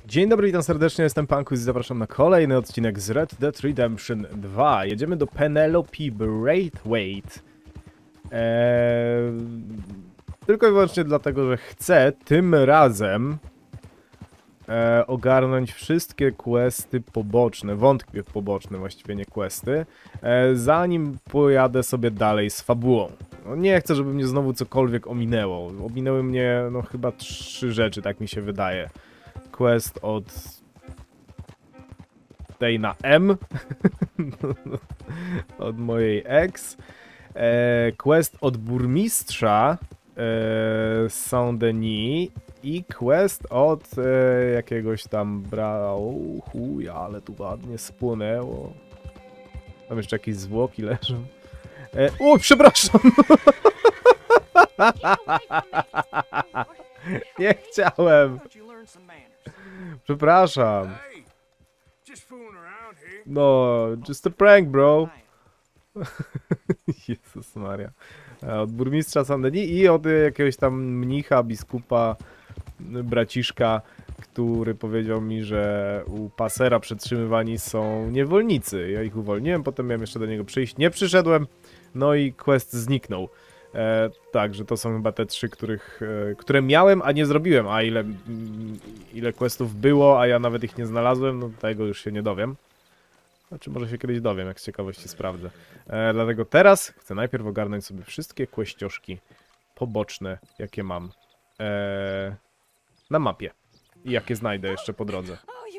Dzień dobry, witam serdecznie, jestem Pankus i zapraszam na kolejny odcinek z Red Dead Redemption 2. Jedziemy do Penelope Braithwaite. Tylko i wyłącznie dlatego, że chcę tym razem ogarnąć wszystkie questy poboczne, wątki poboczne, właściwie nie questy, zanim pojadę sobie dalej z fabułą. No, nie chcę, żeby mnie znowu cokolwiek ominęło. Ominęły mnie no chyba 3 rzeczy, tak mi się wydaje. Quest od tej na M od mojej ex, quest od burmistrza Saint-Denis i quest od jakiegoś tam chuja, ale tu ładnie spłonęło. Tam jeszcze jakieś zwłoki leżą. O, przepraszam! Nie chciałem! Przepraszam. No, just a prank, bro. Jezus Maria. Od burmistrza Saint-Denis i od jakiegoś tam mnicha, biskupa, braciszka, który powiedział mi, że u pasera przetrzymywani są niewolnicy. Ja ich uwolniłem, potem miałem jeszcze do niego przyjść. Nie przyszedłem, no i quest zniknął. Także to są chyba te 3, które miałem, a nie zrobiłem. A ile questów było, a ja nawet ich nie znalazłem, no tego już się nie dowiem. Znaczy może się kiedyś dowiem, jak z ciekawości sprawdzę. Dlatego teraz chcę najpierw ogarnąć sobie wszystkie questoszki poboczne, jakie mam na mapie. I jakie znajdę jeszcze po drodze.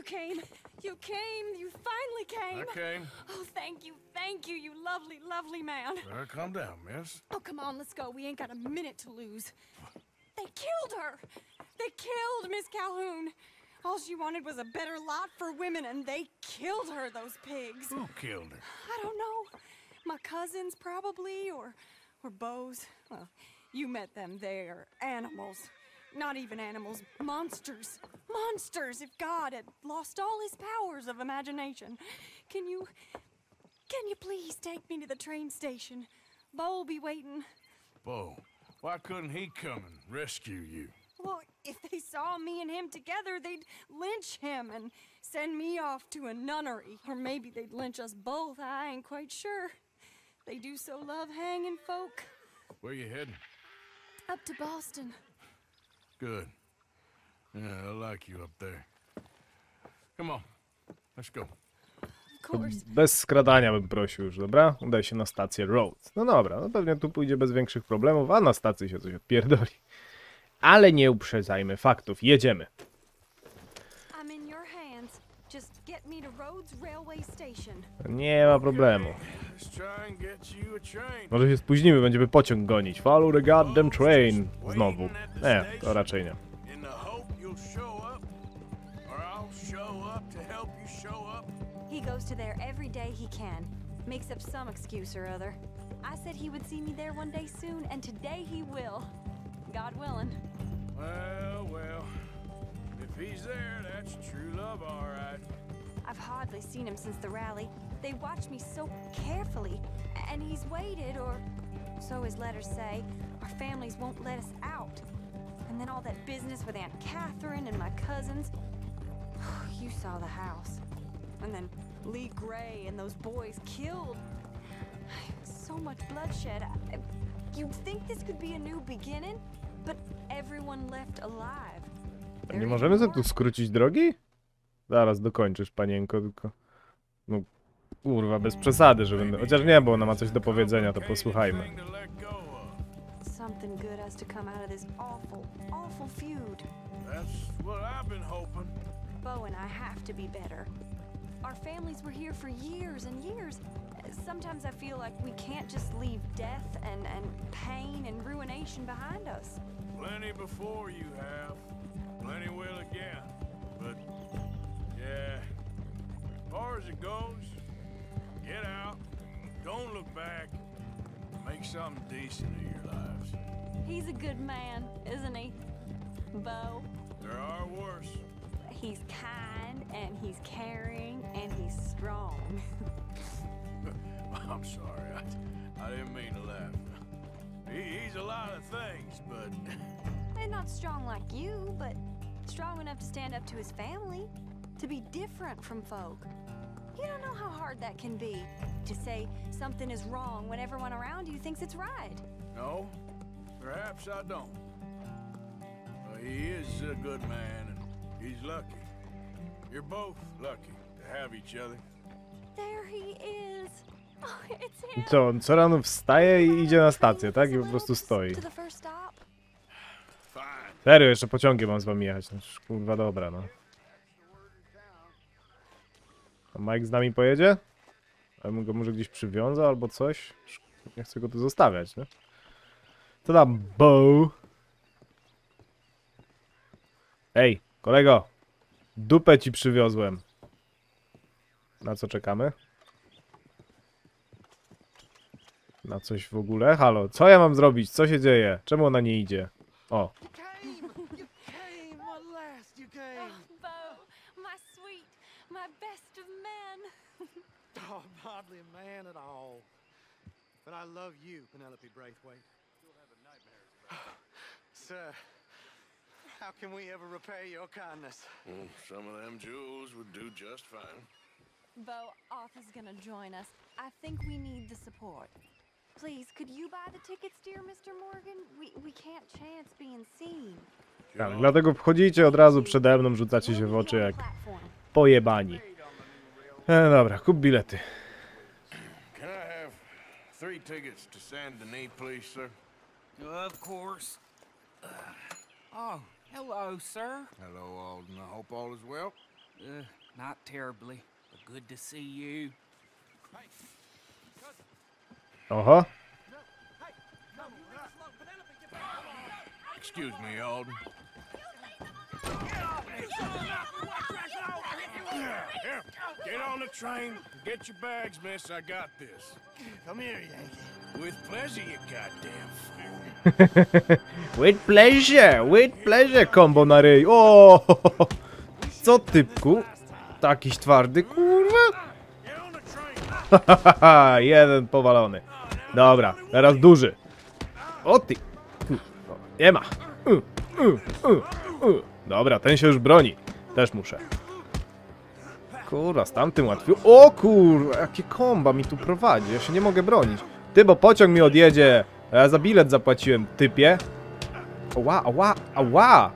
I came. Oh, thank you, you lovely man. Calm down, miss. Oh, come on, let's go. We ain't got a minute to lose. They killed her. They killed Miss Calhoun. All she wanted was a better lot for women, and they killed her, those pigs. Who killed her? I don't know. My cousins, probably, or Beau's. Well, you met them. They're animals. Not even animals, monsters. Monsters, if God had lost all his powers of imagination. Can you please take me to the train station? Beau'll be waiting. Beau, why couldn't he come and rescue you? Well, if they saw me and him together, they'd lynch him and send me off to a nunnery. Or maybe they'd lynch us both, I ain't quite sure. They do so love hanging folk. Where you heading? Up to Boston. Good. Yeah, I like you up there. Come on, let's go. Of course. Bez skradania bym prosił już, dobra? Udaj się na stację Rhodes. No dobra, no pewnie tu pójdzie bez większych problemów, a na stacji się coś odpierdoli. Ale nie uprzedzajmy faktów, jedziemy. I'm in your hands. Just get me to Rhodes Railway Station. Nie ma problemu. Let's try and get you a train. Może się spóźnimy, będziemy pociąg gonić. Follow the goddamn train. Znowu. Nie, to raczej nie. In the hope you'll show up, or I'll show up to help you show up. He goes to there every day he can. Makes up some excuse or other. I said he would see me there one day soon, and today he will. God willing. Well, if he's there, that's true love, all right. I've hardly seen him since the rally. They watch me so carefully, and he's waited, or so his letters say. Our families won't let us out. And then all that business with Aunt Catherine and my cousins. You saw the house. And then Lee Gray and those boys killed. So much bloodshed. You'd think this could be a new beginning, but everyone left alive. Nie możemy sobie tu skrócić drogi? Zaraz dokończysz, panienko, tylko... No, kurwa, bez przesady, że będę... Chociaż nie, bo ona ma coś do powiedzenia, to posłuchajmy. Thing to let go of. Something good has to come out of this awful feud. That's what I've been hoping. Beau and I have to be better. Our families were here for years and years. Sometimes I feel like we can't just leave death and pain and ruination behind us. Plenty before you have. Plenty will again. But, yeah, as far as it goes, get out, don't look back, make something decent of your lives. He's a good man, isn't he, Beau? There are worse. He's kind and he's caring and he's strong. I'm sorry, I didn't mean to laugh. He's a lot of things, but... And not strong like you, but strong enough to stand up to his family, to be different from folk. You don't know how hard that can be, to say something is wrong when everyone around you thinks it's right. No, perhaps I don't. But he is a good man, and he's lucky. You're both lucky to have each other. There he is. Oh, it's him. Co, on co rano wstaje i idzie na stację, tak? I po prostu stoi. To the first stop. Fine. Serio, jeszcze pociągiem mam z wami jechać. No, kurwa, dobra, no. A Mike z nami pojedzie? A bym go może gdzieś przywiązał albo coś? Nie chcę go tu zostawiać, nie? Co tam, Bo? Ej, kolego! Dupę ci przywiozłem. Na co czekamy? Na coś w ogóle? Halo, co ja mam zrobić? Co się dzieje? Czemu ona nie idzie? O. You came, at last you came. Bo, my sweet, my best of men. Oh, I'm hardly a man at all. But I love you, Penelope Braithwaite. Still having nightmares about it. Sir, how can we ever repay your kindness? Some of them jewels would do just fine. Bo, Arthur's gonna join us. I think we need the support. Please, could you buy the tickets, dear Mr. Morgan? We can't chance being seen. Tak, dlatego wchodzicie od razu przede mną, rzucacie się w oczy jak pojebani. Dobra, kup bilety. Can I have 3 tickets to Saint Denis, please, sir? Of course. Oh, hello, sir. Hello, Alden. I hope all is well. Not terribly, but good to see you. Oho. Excuse me, Alden. Here, get on the train. Get your bags, miss. I got this. Come here, Yankee. With pleasure, you goddamn fool. With pleasure, combo na ryj. O! Co, typku? Takiś twardy, kurwa? Get on the train. Hahaha, jeden powalony. Dobra, teraz duży. O ty! Nie ma. Dobra, ten się już broni. Też muszę. Kurwa, z tamtym łatwiej. O kurwa, jakie komba mi tu prowadzi. Ja się nie mogę bronić. Ty, bo pociąg mi odjedzie. A ja za bilet zapłaciłem, typie. Ała, ała, ała.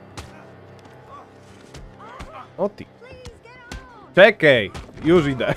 O ty. Czekaj, już idę.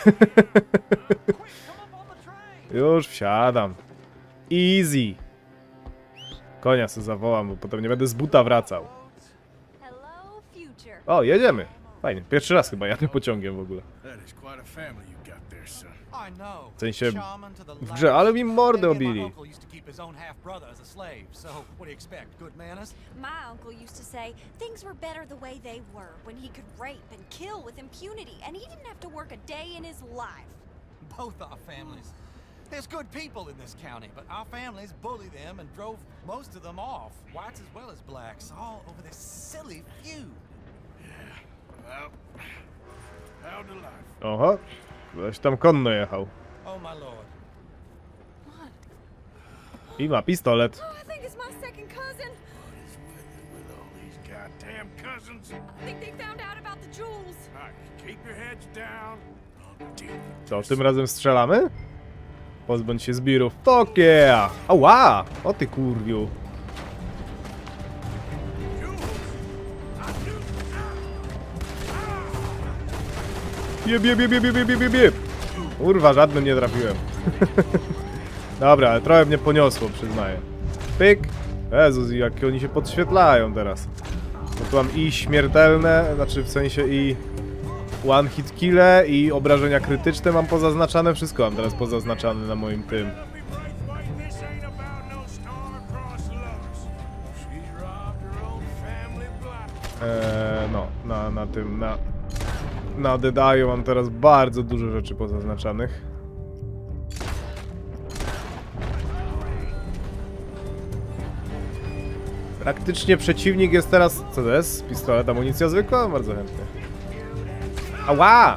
Już wsiadam. Easy. Konia sobie zawołam, bo potem nie będę z buta wracał. Hello, future. O, jedziemy. Fajnie. Pierwszy raz chyba jadę pociągiem w ogóle. That is quite a family you got there, son. I know. W sensie Shaman to the w grze, ale mi mordę last. My obili. uncle used to keep his own half-brother as a slave, so what do you expect? Good manners? My uncle used to say things were better the way they were, when he could rape and kill with impunity, and he didn't have to work a day in his life. Both our families. There's good people in this county, but our families bullied them and drove most of them off, whites as well as blacks, all over this silly feud. Well, how to life. Oho. Ktoś tam konno jechał. Oh my lord. What? I ma pistolet. Oh, I think it's my second cousin. With all these goddamn cousins. I think they found out about the jewels. All right, keep your heads down. Co, tym razem strzelamy? Pozbądź się zbirów. Fuck yeah! Ała! O ty kurwiu. Jeb. Kurwa, żadnym nie trafiłem. Dobra, ale trochę mnie poniosło, przyznaję. Pyk. Jezus, jak oni się podświetlają teraz. Bo tu mam i śmiertelne, znaczy w sensie i one hit kille i obrażenia krytyczne mam pozaznaczane. Wszystko mam teraz pozaznaczane na moim tym. No, na tym, na Dedayu mam teraz bardzo dużo rzeczy pozaznaczanych. Praktycznie przeciwnik jest teraz... Co to jest? Pistolet, amunicja zwykła? Bardzo chętnie. Ała!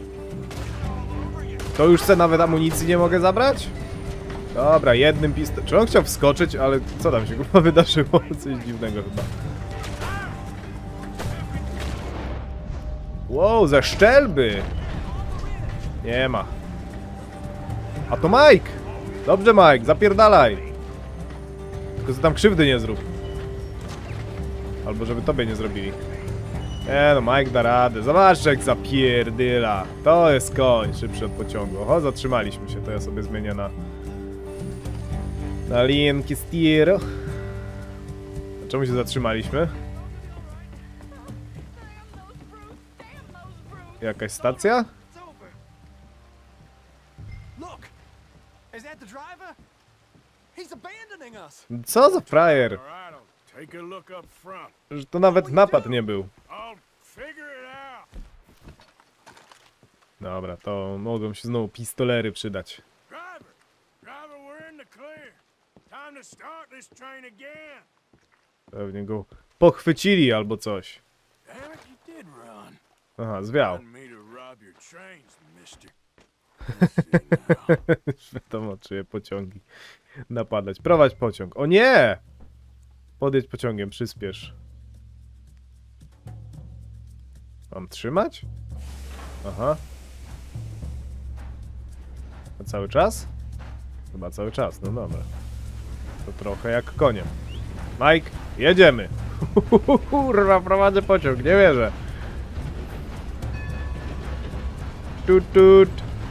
To już se nawet amunicji nie mogę zabrać? Dobra, jednym pistoletem. Czy on chciał wskoczyć, ale co tam się chyba wydarzyło? Coś dziwnego chyba. Wow, ze szczelby! Nie ma. A to Mike! Dobrze, Mike, zapierdalaj! Tylko że tam krzywdy nie zrób. Albo żeby tobie nie zrobili. Nie no, Mike da radę. Zobaczcie jak zapierdyla. To jest koń szybszy od pociągu. O, zatrzymaliśmy się, to ja sobie zmienię na linki stiro. A czemu się zatrzymaliśmy? Jakaś stacja? It's over. Look! Is that the driver? He's abandoning us! Co za frajer? All right, I'll take a look up front. Że to nawet napad nie był. I'll figure it out. Dobra, to mogą się znowu pistolery przydać. Driver, we're in the clear. Time to start this train again. Pewnie go pochwycili albo coś. Damn it, you did run. Aha, zwiał. Wanted me to rob your trains, mister. Let's see now. Wiadomo, czyje pociągi napadać. Prowadź pociąg. O nie! Podjedź pociągiem, przyspiesz. Mam trzymać? Aha. A cały czas? Chyba cały czas, no dobra. To trochę jak koniem. Mike, jedziemy! Kurwa, prowadzę pociąg, nie wierzę. Tut, tut.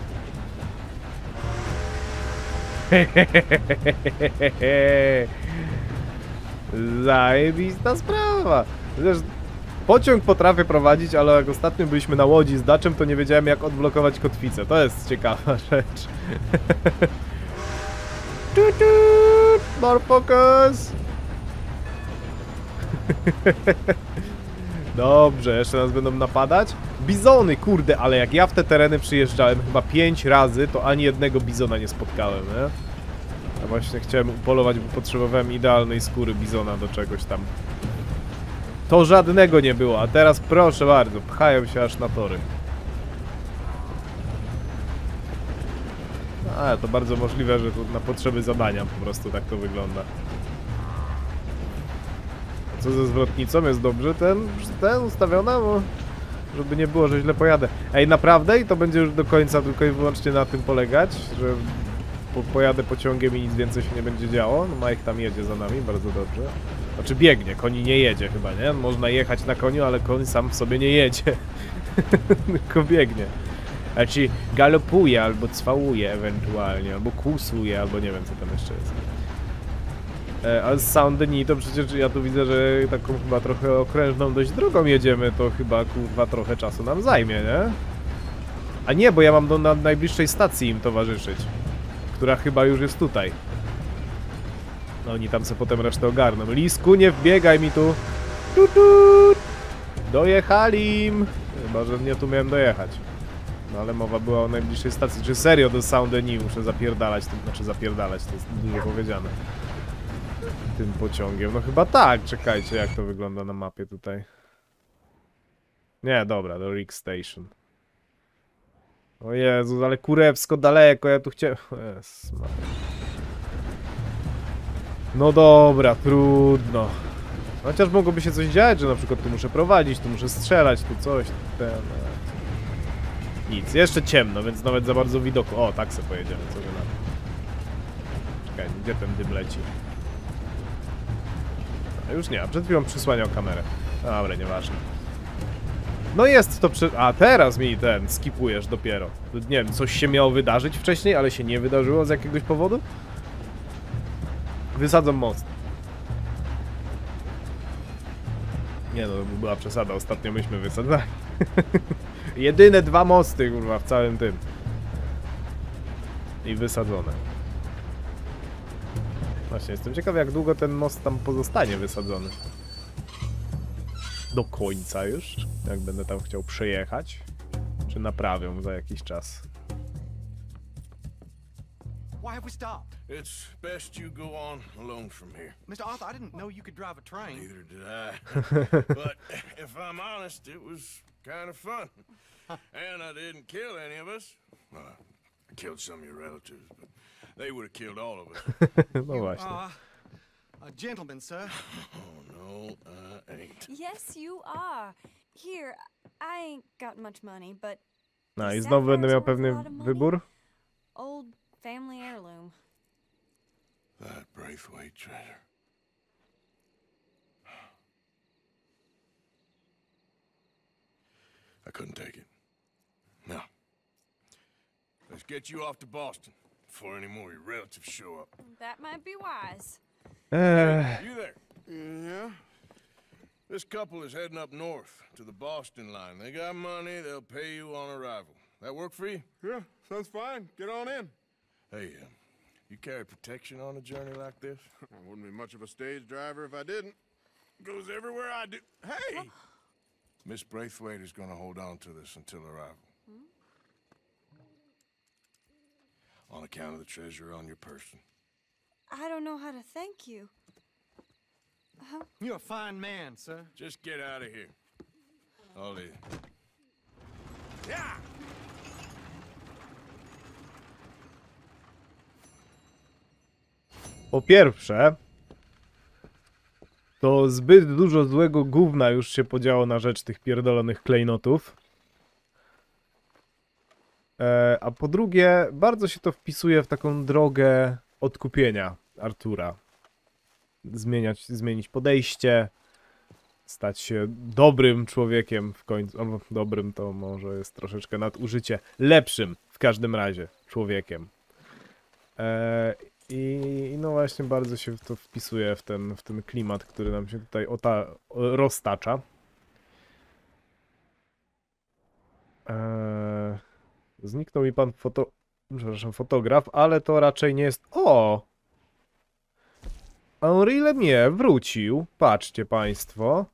Zajebista sprawa. Wiesz, pociąg potrafię prowadzić, ale jak ostatnio byliśmy na łodzi z Dutchem, to nie wiedziałem jak odblokować kotwicę. To jest ciekawa rzecz. Tut, tut. More focus. Dobrze, jeszcze nas będą napadać. Bizony, kurde, ale jak ja w te tereny przyjeżdżałem chyba 5 razy, to ani jednego bizona nie spotkałem, nie? Ja właśnie chciałem upolować, bo potrzebowałem idealnej skóry bizona do czegoś tam. To żadnego nie było, a teraz proszę bardzo, pchają się aż na tory. A, to bardzo możliwe, że to na potrzeby zadania po prostu tak to wygląda. A co ze zwrotnicą? Jest dobrze ten ustawiona? Bo żeby nie było, że źle pojadę. Ej, naprawdę? I to będzie już do końca tylko i wyłącznie na tym polegać? Że pojadę pociągiem i nic więcej się nie będzie działo? No Mike tam jedzie za nami, bardzo dobrze. Znaczy biegnie, koni nie jedzie chyba, nie? Można jechać na koniu, ale koń sam w sobie nie jedzie. Tylko biegnie. Znaczy galopuje, albo cwałuje ewentualnie, albo kłusuje, albo nie wiem co tam jeszcze jest. A z Saint-Denis to przecież ja tu widzę, że taką chyba trochę okrężną dość drogą jedziemy, to chyba kurwa trochę czasu nam zajmie, nie? A nie, bo ja mam na najbliższej stacji im towarzyszyć, która chyba już jest tutaj. No oni tam sobie potem resztę ogarną. Lisku, nie wbiegaj mi tu! Tutut! Dojechali im! Chyba, że nie tu miałem dojechać. No ale mowa była o najbliższej stacji. Czy serio do Saint-Denis muszę zapierdalać? To znaczy zapierdalać, to jest dużo powiedziane. Tym pociągiem. No chyba tak. Czekajcie, jak to wygląda na mapie tutaj. Nie, dobra, do Rick Station. O Jezus, ale kurewsko daleko, ja tu chciałem... Jezus, no dobra, trudno. Chociaż mogłoby się coś dziać, że na przykład tu muszę prowadzić, tu muszę strzelać, tu coś, ten... Nic, jeszcze ciemno, więc nawet za bardzo widoku... O, tak sobie pojedziemy, co wy na to. Czekaj, gdzie ten dym leci? A już nie, a przed chwilą przysłaniał kamerę. Dobra, nieważne. No jest to A teraz mi skipujesz dopiero. Nie wiem, coś się miało wydarzyć wcześniej, ale się nie wydarzyło z jakiegoś powodu? Wysadzą most. Nie no, to była przesada, ostatnio myśmy wysadzali. Jedyne 2 mosty, kurwa, w całym tym. I wysadzone. Właśnie, jestem ciekaw, jak długo ten most tam pozostanie wysadzony. Do końca już? Jak będę tam chciał przejechać? Czy naprawią za jakiś czas? Why have we stopped? It's best you go on alone from here. Mr. Arthur, I didn't know you could drive a train. Neither did I. But if I'm honest, it was kind of fun. And I didn't kill any of us. Well, I killed some of your relatives, but they would have killed all of us. No właśnie. A gentleman, sir. Oh, no, I ain't. Yes, you are. Here, I ain't got much money, but No the i znowu będę sapphire's miał worth a pewny lot of money. wybór. Old family heirloom. That Braithwaite treasure. I couldn't take it. No. Let's get you off to Boston before any more of your relatives show up. That might be wise. You there? Yeah. This couple is heading up north to the Boston line. They got money, they'll pay you on arrival. That work for you? Yeah, sounds fine. Get on in. Hey, you carry protection on a journey like this? I wouldn't be much of a stage driver if I didn't. Goes everywhere I do. Hey! Miss Braithwaite is gonna hold on to this until arrival. On account of the treasure on your person. I don't know how to thank you. You're a fine man, sir. Just get out of here. Ollie. Yeah! Po pierwsze, to zbyt dużo złego gówna już się podziało na rzecz tych pierdolonych klejnotów. A po drugie, bardzo się to wpisuje w taką drogę odkupienia Artura. Zmienić podejście, stać się dobrym człowiekiem w końcu. Albo dobrym to może jest troszeczkę nadużycie. Lepszym w każdym razie człowiekiem. I no właśnie bardzo się to wpisuje w ten klimat, który nam się tutaj roztacza. Zniknął mi pan fotograf, ale to raczej nie jest... O! Henri Lemie wrócił. Patrzcie państwo.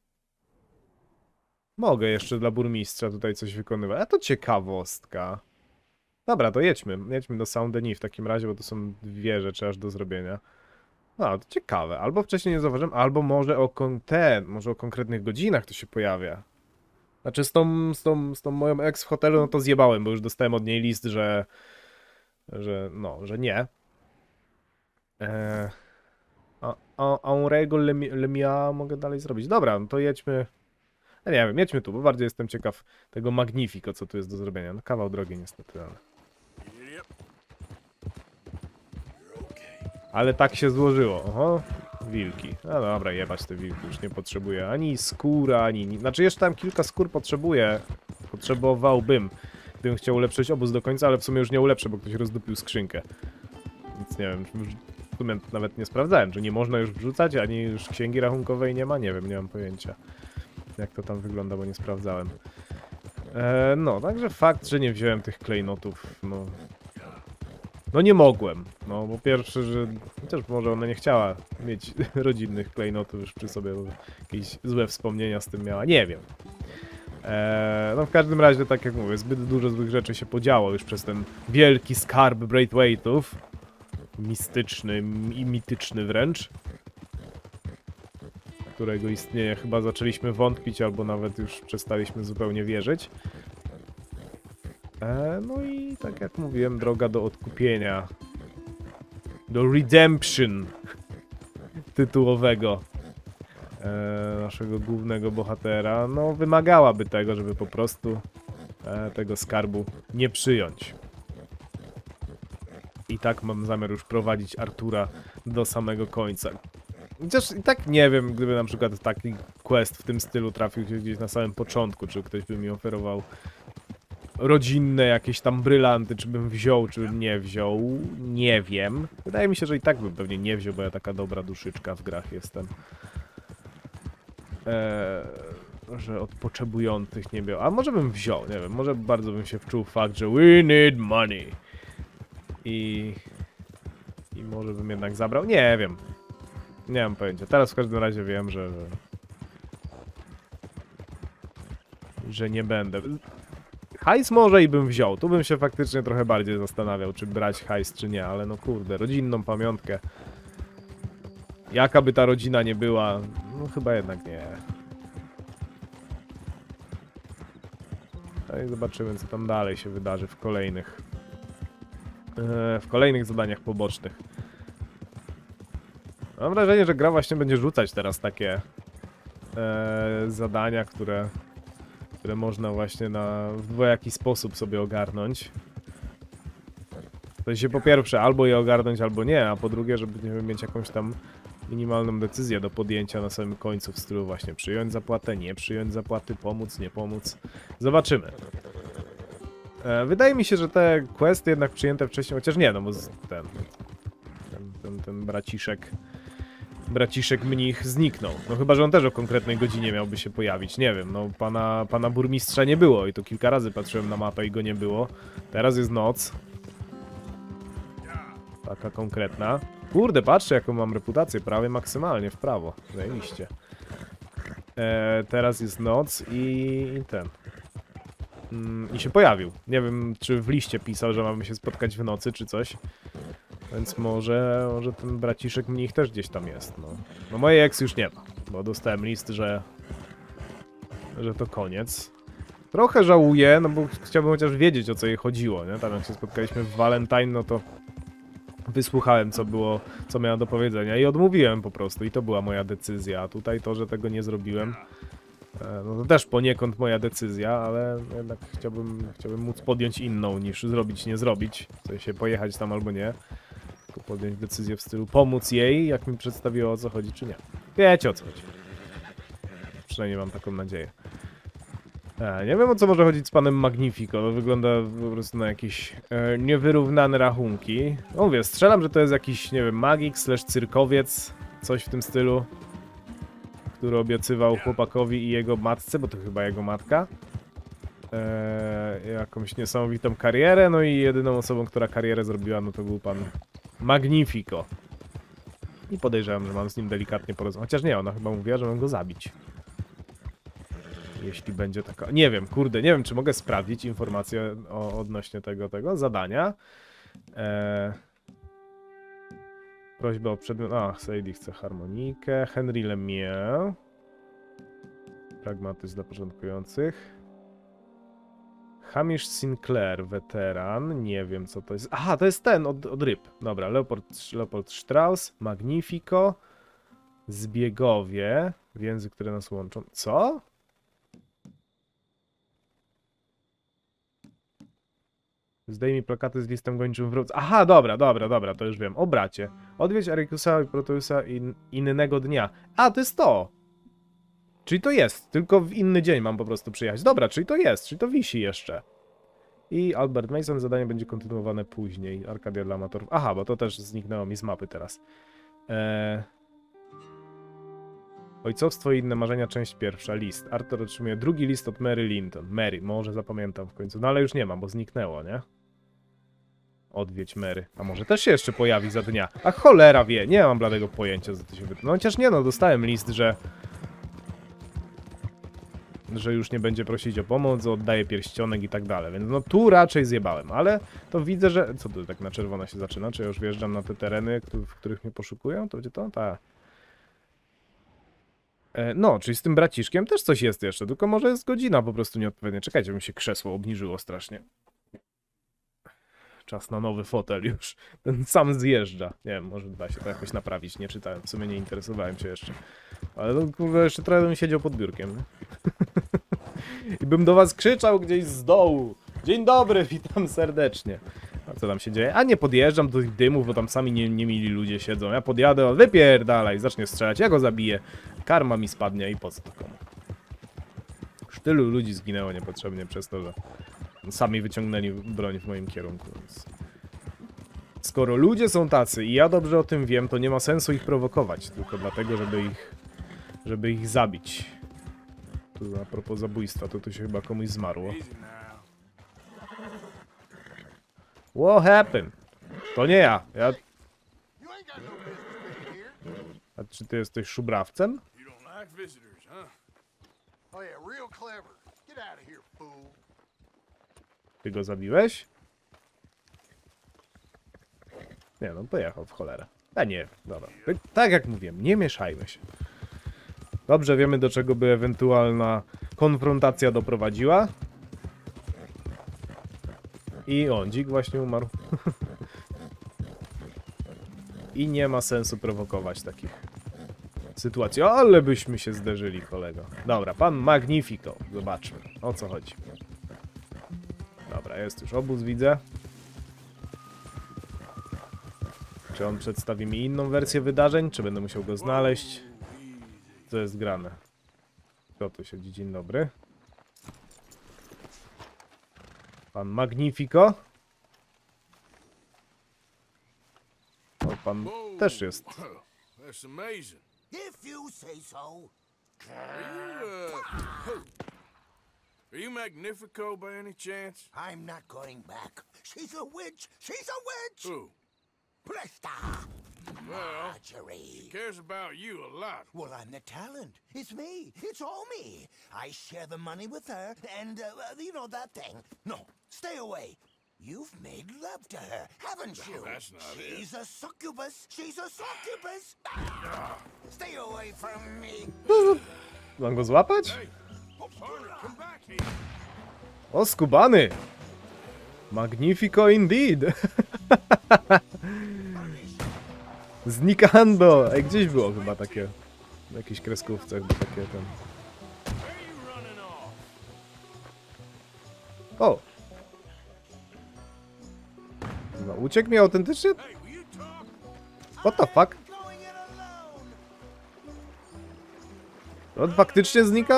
Mogę jeszcze dla burmistrza tutaj coś wykonywać. A to ciekawostka. Dobra, to jedźmy do Saint-Denis w takim razie, bo to są dwie rzeczy aż do zrobienia. No, to ciekawe. Albo wcześniej nie zauważyłem, albo może może o konkretnych godzinach to się pojawia. Znaczy z tą moją ex w hotelu, no to zjebałem, bo już dostałem od niej list, że nie. Henri'ego Lemia mogę dalej zrobić. Dobra, no to jedźmy. Ja nie wiem, jedźmy tu, bo bardziej jestem ciekaw tego Magnifico, co tu jest do zrobienia. No kawał drogi niestety, ale tak się złożyło. Oho, wilki. No dobra, jebać te wilki, już nie potrzebuję ani skóra, ani... Znaczy jeszcze tam kilka skór potrzebowałbym, gdybym chciał ulepszyć obóz do końca, ale w sumie już nie ulepszę, bo ktoś rozdupił skrzynkę. Więc nie wiem, w sumie nawet nie sprawdzałem, czy nie można już wrzucać, ani już księgi rachunkowej nie ma, nie wiem, nie mam pojęcia. Jak to tam wygląda, bo nie sprawdzałem. No, także fakt, że nie wziąłem tych klejnotów, no nie mogłem. No, bo pierwsze, że chociaż może ona nie chciała mieć rodzinnych klejnotów już przy sobie, bo jakieś złe wspomnienia z tym miała, nie wiem. No w każdym razie, tak jak mówię, zbyt dużo złych rzeczy się podziało już przez ten wielki skarb Braithwaite'ów. Mistyczny i mityczny wręcz. Którego istnienie chyba zaczęliśmy wątpić, albo nawet już przestaliśmy zupełnie wierzyć. No i tak jak mówiłem, droga do odkupienia. Do redemption tytułowego naszego głównego bohatera, no wymagałaby tego, żeby po prostu tego skarbu nie przyjąć. I tak mam zamiar już prowadzić Artura do samego końca. Chociaż i tak nie wiem, gdyby na przykład taki quest w tym stylu trafił się gdzieś na samym początku, czy ktoś by mi oferował rodzinne jakieś tam brylanty, czy bym wziął, czy bym nie wziął, nie wiem. Wydaje mi się, że i tak bym pewnie nie wziął, bo ja taka dobra duszyczka w grach jestem. Że od potrzebujących nie wziął. A może bym wziął, nie wiem, może bardzo bym się wczuł w fakt, że we need money. I może bym jednak zabrał, nie wiem. Nie mam pojęcia. Teraz w każdym razie wiem, że nie będę. Hajs może i bym wziął. Tu bym się faktycznie trochę bardziej zastanawiał, czy brać hajs, czy nie, ale no kurde, rodzinną pamiątkę. Jaka by ta rodzina nie była, no chyba jednak nie. No i zobaczymy, co tam dalej się wydarzy w kolejnych zadaniach pobocznych. Mam wrażenie, że gra właśnie będzie rzucać teraz takie zadania, które które można właśnie w dwojaki sposób sobie ogarnąć. To się po pierwsze albo je ogarnąć, albo nie, a po drugie, żeby nie wiem, mieć jakąś tam minimalną decyzję do podjęcia na samym końcu w stylu właśnie przyjąć zapłatę, nie przyjąć zapłaty, pomóc, nie pomóc. Zobaczymy. Wydaje mi się, że te questy jednak przyjęte wcześniej, chociaż nie, no bo ten braciszek mnich zniknął. No chyba, że on też o konkretnej godzinie miałby się pojawić, nie wiem, no pana burmistrza nie było i to kilka razy patrzyłem na mapę i go nie było. Teraz jest noc. Taka konkretna. Kurde, patrzcie jaką mam reputację, prawie maksymalnie w prawo. Zajebiście. Teraz jest noc i ten. I się pojawił. Nie wiem, czy w liście pisał, że mamy się spotkać w nocy, czy coś. Więc może ten braciszek mnich też gdzieś tam jest, no. No mojej ex już nie ma, bo dostałem list, że to koniec. Trochę żałuję, no bo chciałbym chociaż wiedzieć, o co jej chodziło, nie? Tam jak się spotkaliśmy w Valentine, no to wysłuchałem, co miała do powiedzenia i odmówiłem po prostu i to była moja decyzja, a tutaj to, że tego nie zrobiłem, no to też poniekąd moja decyzja, ale jednak chciałbym móc podjąć inną niż zrobić, nie zrobić, w sensie pojechać tam albo nie, tylko podjąć decyzję w stylu pomóc jej, jak mi przedstawiło, o co chodzi, czy nie. Wiecie, o co chodzi. Przynajmniej mam taką nadzieję. Nie wiem, o co może chodzić z panem Magnifico, to wygląda po prostu na jakieś niewyrównane rachunki. No mówię, strzelam, że to jest jakiś, nie wiem, magik / cyrkowiec, coś w tym stylu, który obiecywał chłopakowi i jego matce, bo to chyba jego matka, jakąś niesamowitą karierę, no i jedyną osobą, która karierę zrobiła, no to był pan Magnifico. I podejrzewam, że mam z nim delikatnie porozmawiać, chociaż nie, ona chyba mówiła, że mam go zabić. Jeśli będzie taka... Nie wiem, kurde, nie wiem, czy mogę sprawdzić informacje odnośnie tego zadania. Prośba o przedmiot... Sadie chce harmonikę. Henry Lemieux. Pragmatyzm dla początkujących. Hamish Sinclair, weteran. Nie wiem, co to jest. Aha, to jest ten od ryb. Dobra, Leopold Strauss. Magnifico. Zbiegowie. Więzy, które nas łączą. Co? Zdejmij plakaty z listem gończym w Rhodes. Aha, dobra, to już wiem. O bracie. Odwiedź Arikusa i Proteusa innego dnia. A, to jest to! Czyli to jest, tylko w inny dzień mam po prostu przyjechać. Dobra, czyli to jest, czyli to wisi jeszcze. I Albert Mason, zadanie będzie kontynuowane później. Arkadia dla amatorów. Aha, bo to też zniknęło mi z mapy teraz. Ojcostwo i inne marzenia, część pierwsza, list. Arthur otrzymuje drugi list od Mary Linton. Mary, może zapamiętam w końcu. No ale już nie mam, bo zniknęło, nie? Odwiedź Mary. A może też się jeszcze pojawi za dnia. A cholera wie, nie mam bladego pojęcia, co to się wydarzy. No chociaż nie, no dostałem list, że już nie będzie prosić o pomoc, oddaje pierścionek i tak dalej. Więc no tu raczej zjebałem, ale to widzę, że... Co tu tak na czerwono się zaczyna? Czy ja już wjeżdżam na te tereny, w których mnie poszukują? To będzie to? Tak. No, czyli z tym braciszkiem też coś jest jeszcze, tylko może jest godzina po prostu nieodpowiednia. Czekajcie, mi się krzesło obniżyło strasznie. Czas na nowy fotel już. Ten sam zjeżdża. Nie wiem, może da się to jakoś naprawić. Nie czytałem, w sumie nie interesowałem się jeszcze. Ale no, kurwa, jeszcze trochę bym siedział pod biurkiem. Nie? I bym do was krzyczał gdzieś z dołu. Dzień dobry, witam serdecznie. A co tam się dzieje? A nie podjeżdżam do tych dymów, bo tam sami niemili ludzie siedzą. Ja podjadę, wypierdalaj, zacznie strzelać, ja go zabiję. Karma mi spadnie i po co to komu? Już tylu ludzi zginęło niepotrzebnie przez to, że sami wyciągnęli broń w moim kierunku. Więc... Skoro ludzie są tacy i ja dobrze o tym wiem, to nie ma sensu ich prowokować, tylko dlatego, żeby ich zabić. Tu a propos zabójstwa, to tu się chyba komuś zmarło. What happened? To nie ja. A czy ty jesteś szubrawcem? You don't like visitors, huh? Oh yeah, real clever. Get out of here, fool. Ty go zabiłeś? Nie no, pojechał w cholerę. A nie, dobra. Tak jak mówiłem, nie mieszajmy się. Dobrze wiemy, do czego by ewentualna konfrontacja doprowadziła. I on, dzik właśnie umarł. I nie ma sensu prowokować takich sytuacji. Ale byśmy się zderzyli, kolego. Dobra, pan Magnifico. Zobaczmy, o co chodzi. Dobra, jest już obóz, widzę. Czy on przedstawi mi inną wersję wydarzeń, czy będę musiał go znaleźć? Co jest grane? Kto tu siedzi? Dzień dobry. Pan Magnifico. O, pan też jest. That's amazing. If you say so. Are you Magnifico by any chance? I'm not going back. She's a witch. She's a witch. Who? Presta. Well, Marjorie. cares about you a lot. Well, I'm the talent. It's me. It's all me. I share the money with her, and, you know that thing. No, stay away. You've made love to her, haven't you? That's not it. She's a succubus. She's a succubus. Stay away from me. Mam go złapać? Hey, partner, come back here. O, skubany! Magnifico indeed! Znikando! Ej, gdzieś było chyba takie... W jakichś kreskówcach, bo takie tam... Where are you running off? O! No, uciekł mi autentycznie? Hey, will you talk? What the fuck? Going it alone. On faktycznie znika?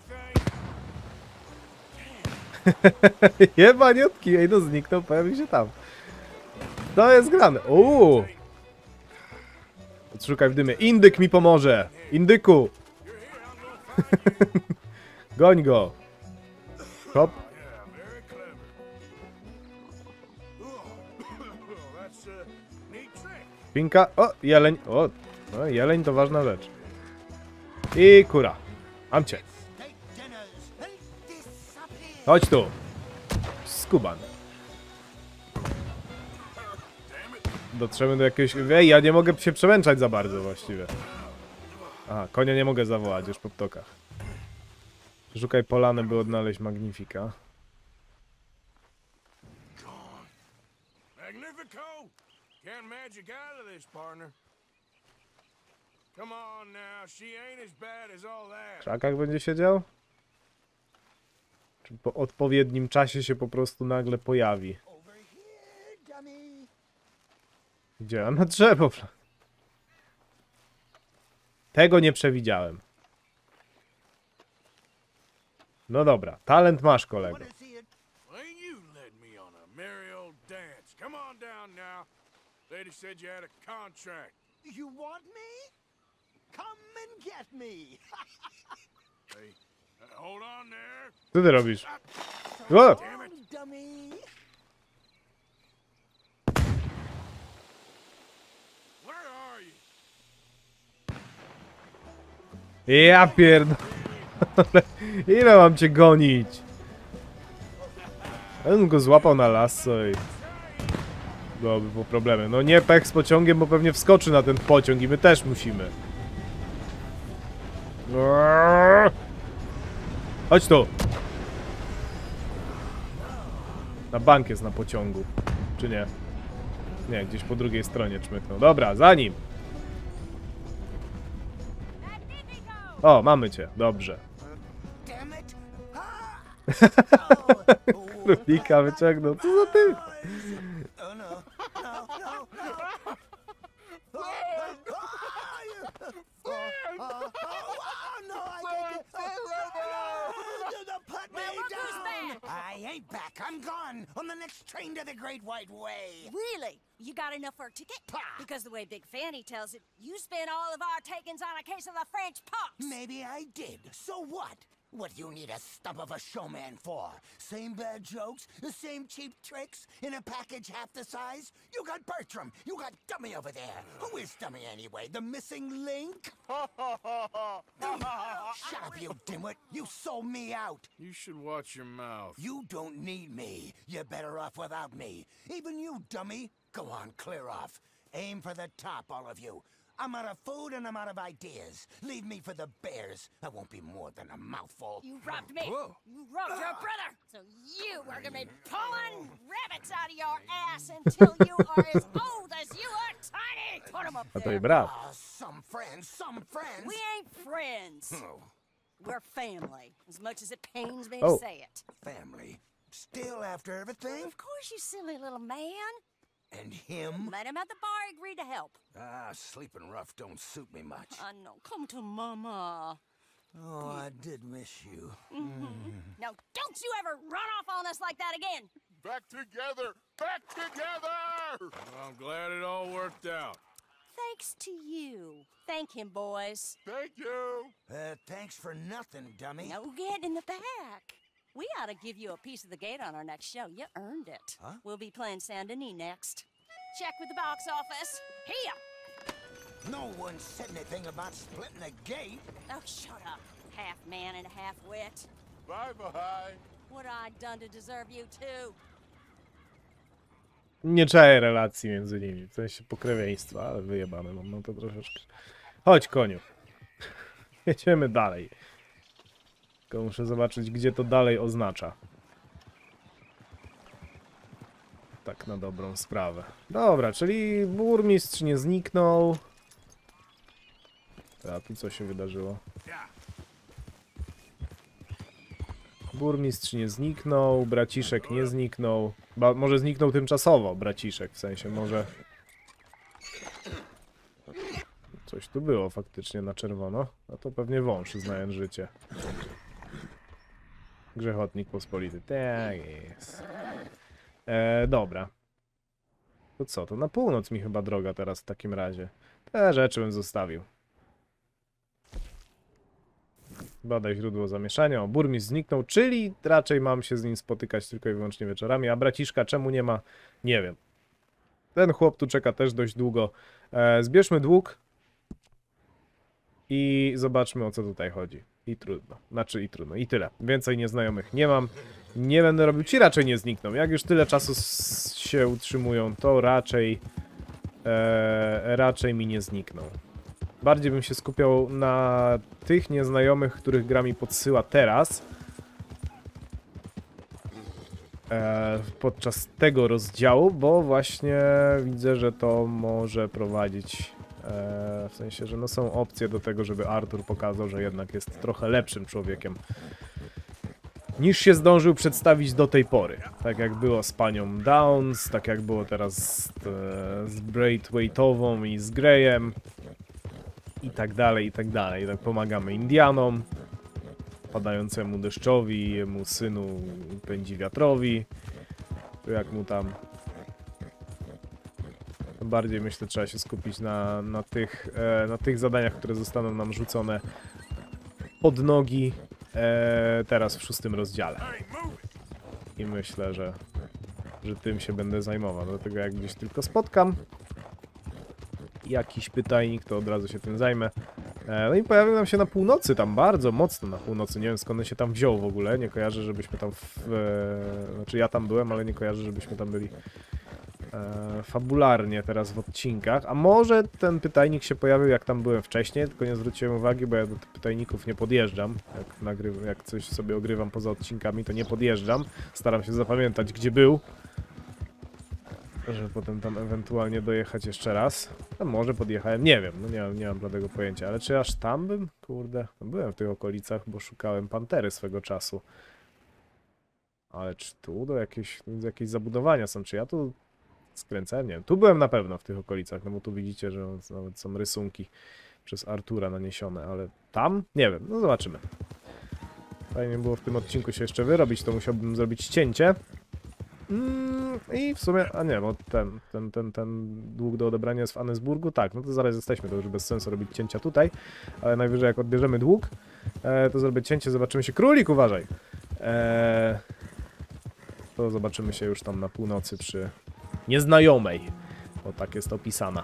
Anything? Jebaniutki, ej, no zniknął, pojawił się tam. To jest grane. Uuu! Odszukaj w dymie. Indyk mi pomoże! Indyku! Goń go! Hop. Yeah, very clever. That's a neat trick. Pinka. O, jeleń. O, no, jeleń to ważna rzecz. I kura. Mam cię. Take dinners and disappear. Chodź tu. Skuban. Dotrzemy do jakiegoś... Ej, ja nie mogę się przemęczać za bardzo właściwie. Aha, konia nie mogę zawołać już po ptokach. Szukaj polany, by odnaleźć Magnifica. Magnifico! Can't magic out of this, partner. Come on now, she ain't as bad as all W that. krzakach będzie siedział? Czy po odpowiednim czasie się po prostu nagle pojawi? Over here, dummy. Gdzie? A na drzewo. Tego nie przewidziałem. No dobra, talent masz, kolego. Wanna see it? Well, you led me on a merry old dance. Come on down now. Lady said you had a contract. You want me? Come and get me. Hey, hold on there. Co ty robisz? O! Damn it, dummy. Where are you? Ja pierdolę. Ile mam cię gonić? Ja bym go złapał na lasso i... Byłoby po problemy. No nie pech z pociągiem, bo pewnie wskoczy na ten pociąg i my też musimy. Chodź tu. Na bank jest na pociągu. Czy nie? Nie, gdzieś po drugiej stronie czmychnął. Dobra, za nim. O, mamy cię. Dobrze. Damn it. Ah. Królika wyciągnął. Co za ty? Oh no. No, no, no. No, I can't. Put me down. I ain't back. I'm gone on the next train to the Great White Way. Really? You got enough for a ticket? Because the way Big Fanny tells it, you spent all of our takings on a case of the French pox. Maybe I did. So what? What do you need a stump of a showman for? Same bad jokes, the same cheap tricks, in a package half the size? You got Bertram, you got Dummy over there. Who is Dummy anyway? The missing link? Shut up, you dimwit. You sold me out. You should watch your mouth. You don't need me. You're better off without me. Even you, dummy. Go on, clear off. Aim for the top, all of you. I'm out of food and I'm out of ideas. Leave me for the bears. I won't be more than a mouthful. You robbed me. Whoa. You robbed your brother. So you are gonna be pulling rabbits out of your ass until you are as old as you are tiny. Put 'em up A to there. i brat. Oh, some friends, some friends. We ain't friends. Oh, We're family, as much as it pains me Oh. to say it. family. Still after everything? Of course, you silly little man. And him? Met him at the bar, agreed to help. Ah, sleeping rough don't suit me much. I know. Come to Mama. Oh, I did miss you. Now, don't you ever run off on us like that again. Back together! Back together! Well, I'm glad it all worked out. Thanks to you. Thank him, boys. Thank you! Thanks for nothing, dummy. Now get in the back. We ought to give you a piece of the gate on our next show. You earned it. Huh? We'll be playing Saint Denis next. Check with the box office. Here. No one said anything about splitting the gate. Oh, shut up. Half man and half wit. Bye-bye! What I done to deserve you too? Nie czaję relacji między nimi, w sensie pokrewieństwa, ale wyjebane mam no to troszeczkę. Chodź, koniu. Jedziemy dalej. Tylko muszę zobaczyć, gdzie to dalej oznacza. Tak na dobrą sprawę. Dobra, czyli burmistrz nie zniknął. A tu co się wydarzyło? Burmistrz nie zniknął, braciszek nie zniknął. Może zniknął tymczasowo, braciszek, w sensie może... Coś tu było faktycznie na czerwono. A to pewnie wąż, znając życie. Grzechotnik pospolity. Tak jest. Dobra. To co? To na północ mi chyba droga teraz w takim razie. Te rzeczy bym zostawił. Badaj źródło zamieszania. O, burmistrz zniknął, czyli raczej mam się z nim spotykać tylko i wyłącznie wieczorami. A braciszka czemu nie ma? Nie wiem. Ten chłop tu czeka też dość długo. Zbierzmy dług. I zobaczmy, o co tutaj chodzi. I trudno. Znaczy i trudno. I tyle. Więcej nieznajomych nie mam. Nie będę robił. Ci raczej nie znikną. Jak już tyle czasu się utrzymują, to raczej mi nie znikną. Bardziej bym się skupiał na tych nieznajomych, których gra mi podsyła teraz. Podczas tego rozdziału, bo właśnie widzę, że to może prowadzić... w sensie, że no są opcje do tego, żeby Artur pokazał, że jednak jest trochę lepszym człowiekiem niż się zdążył przedstawić do tej pory. Tak jak było z panią Downs, tak jak było teraz z Braithwaite'ową i z Greyem. I tak dalej, i tak dalej. Tak pomagamy Indianom, padającemu deszczowi, jemu synu pędzi wiatrowi. To jak mu tam... Bardziej myślę, trzeba się skupić na tych zadaniach, które zostaną nam rzucone pod nogi teraz w 6. rozdziale. I myślę, że tym się będę zajmował. Dlatego jak gdzieś tylko spotkam jakiś pytajnik, to od razu się tym zajmę. No i pojawił nam się na północy, tam bardzo mocno na północy. Nie wiem, skąd on się tam wziął w ogóle. Nie kojarzę, żebyśmy tam... Znaczy ja tam byłem, ale nie kojarzę, żebyśmy tam byli fabularnie teraz w odcinkach. A może ten pytajnik się pojawił, jak tam byłem wcześniej, tylko nie zwróciłem uwagi, bo ja do tych pytajników nie podjeżdżam. Jak coś sobie ogrywam poza odcinkami, to nie podjeżdżam. Staram się zapamiętać, gdzie był, żeby potem tam ewentualnie dojechać jeszcze raz. A może podjechałem, nie wiem, no nie mam żadnego pojęcia, ale czy aż tam bym? Kurde, no byłem w tych okolicach, bo szukałem pantery swego czasu. Ale czy tu jakieś zabudowania są, czy ja tu skręcałem? Nie wiem, tu byłem na pewno w tych okolicach, no bo tu widzicie, że nawet są rysunki przez Artura naniesione, ale tam? Nie wiem, no zobaczymy. Fajnie było w tym odcinku się jeszcze wyrobić, to musiałbym zrobić cięcie. I w sumie, a nie, bo ten dług do odebrania jest w Annesburgu, tak, no to zaraz jesteśmy, to już bez sensu robić cięcia tutaj, ale najwyżej jak odbierzemy dług, to zrobię cięcie, zobaczymy się, królik, uważaj! To zobaczymy się już tam na północy przy nieznajomej, bo tak jest opisana.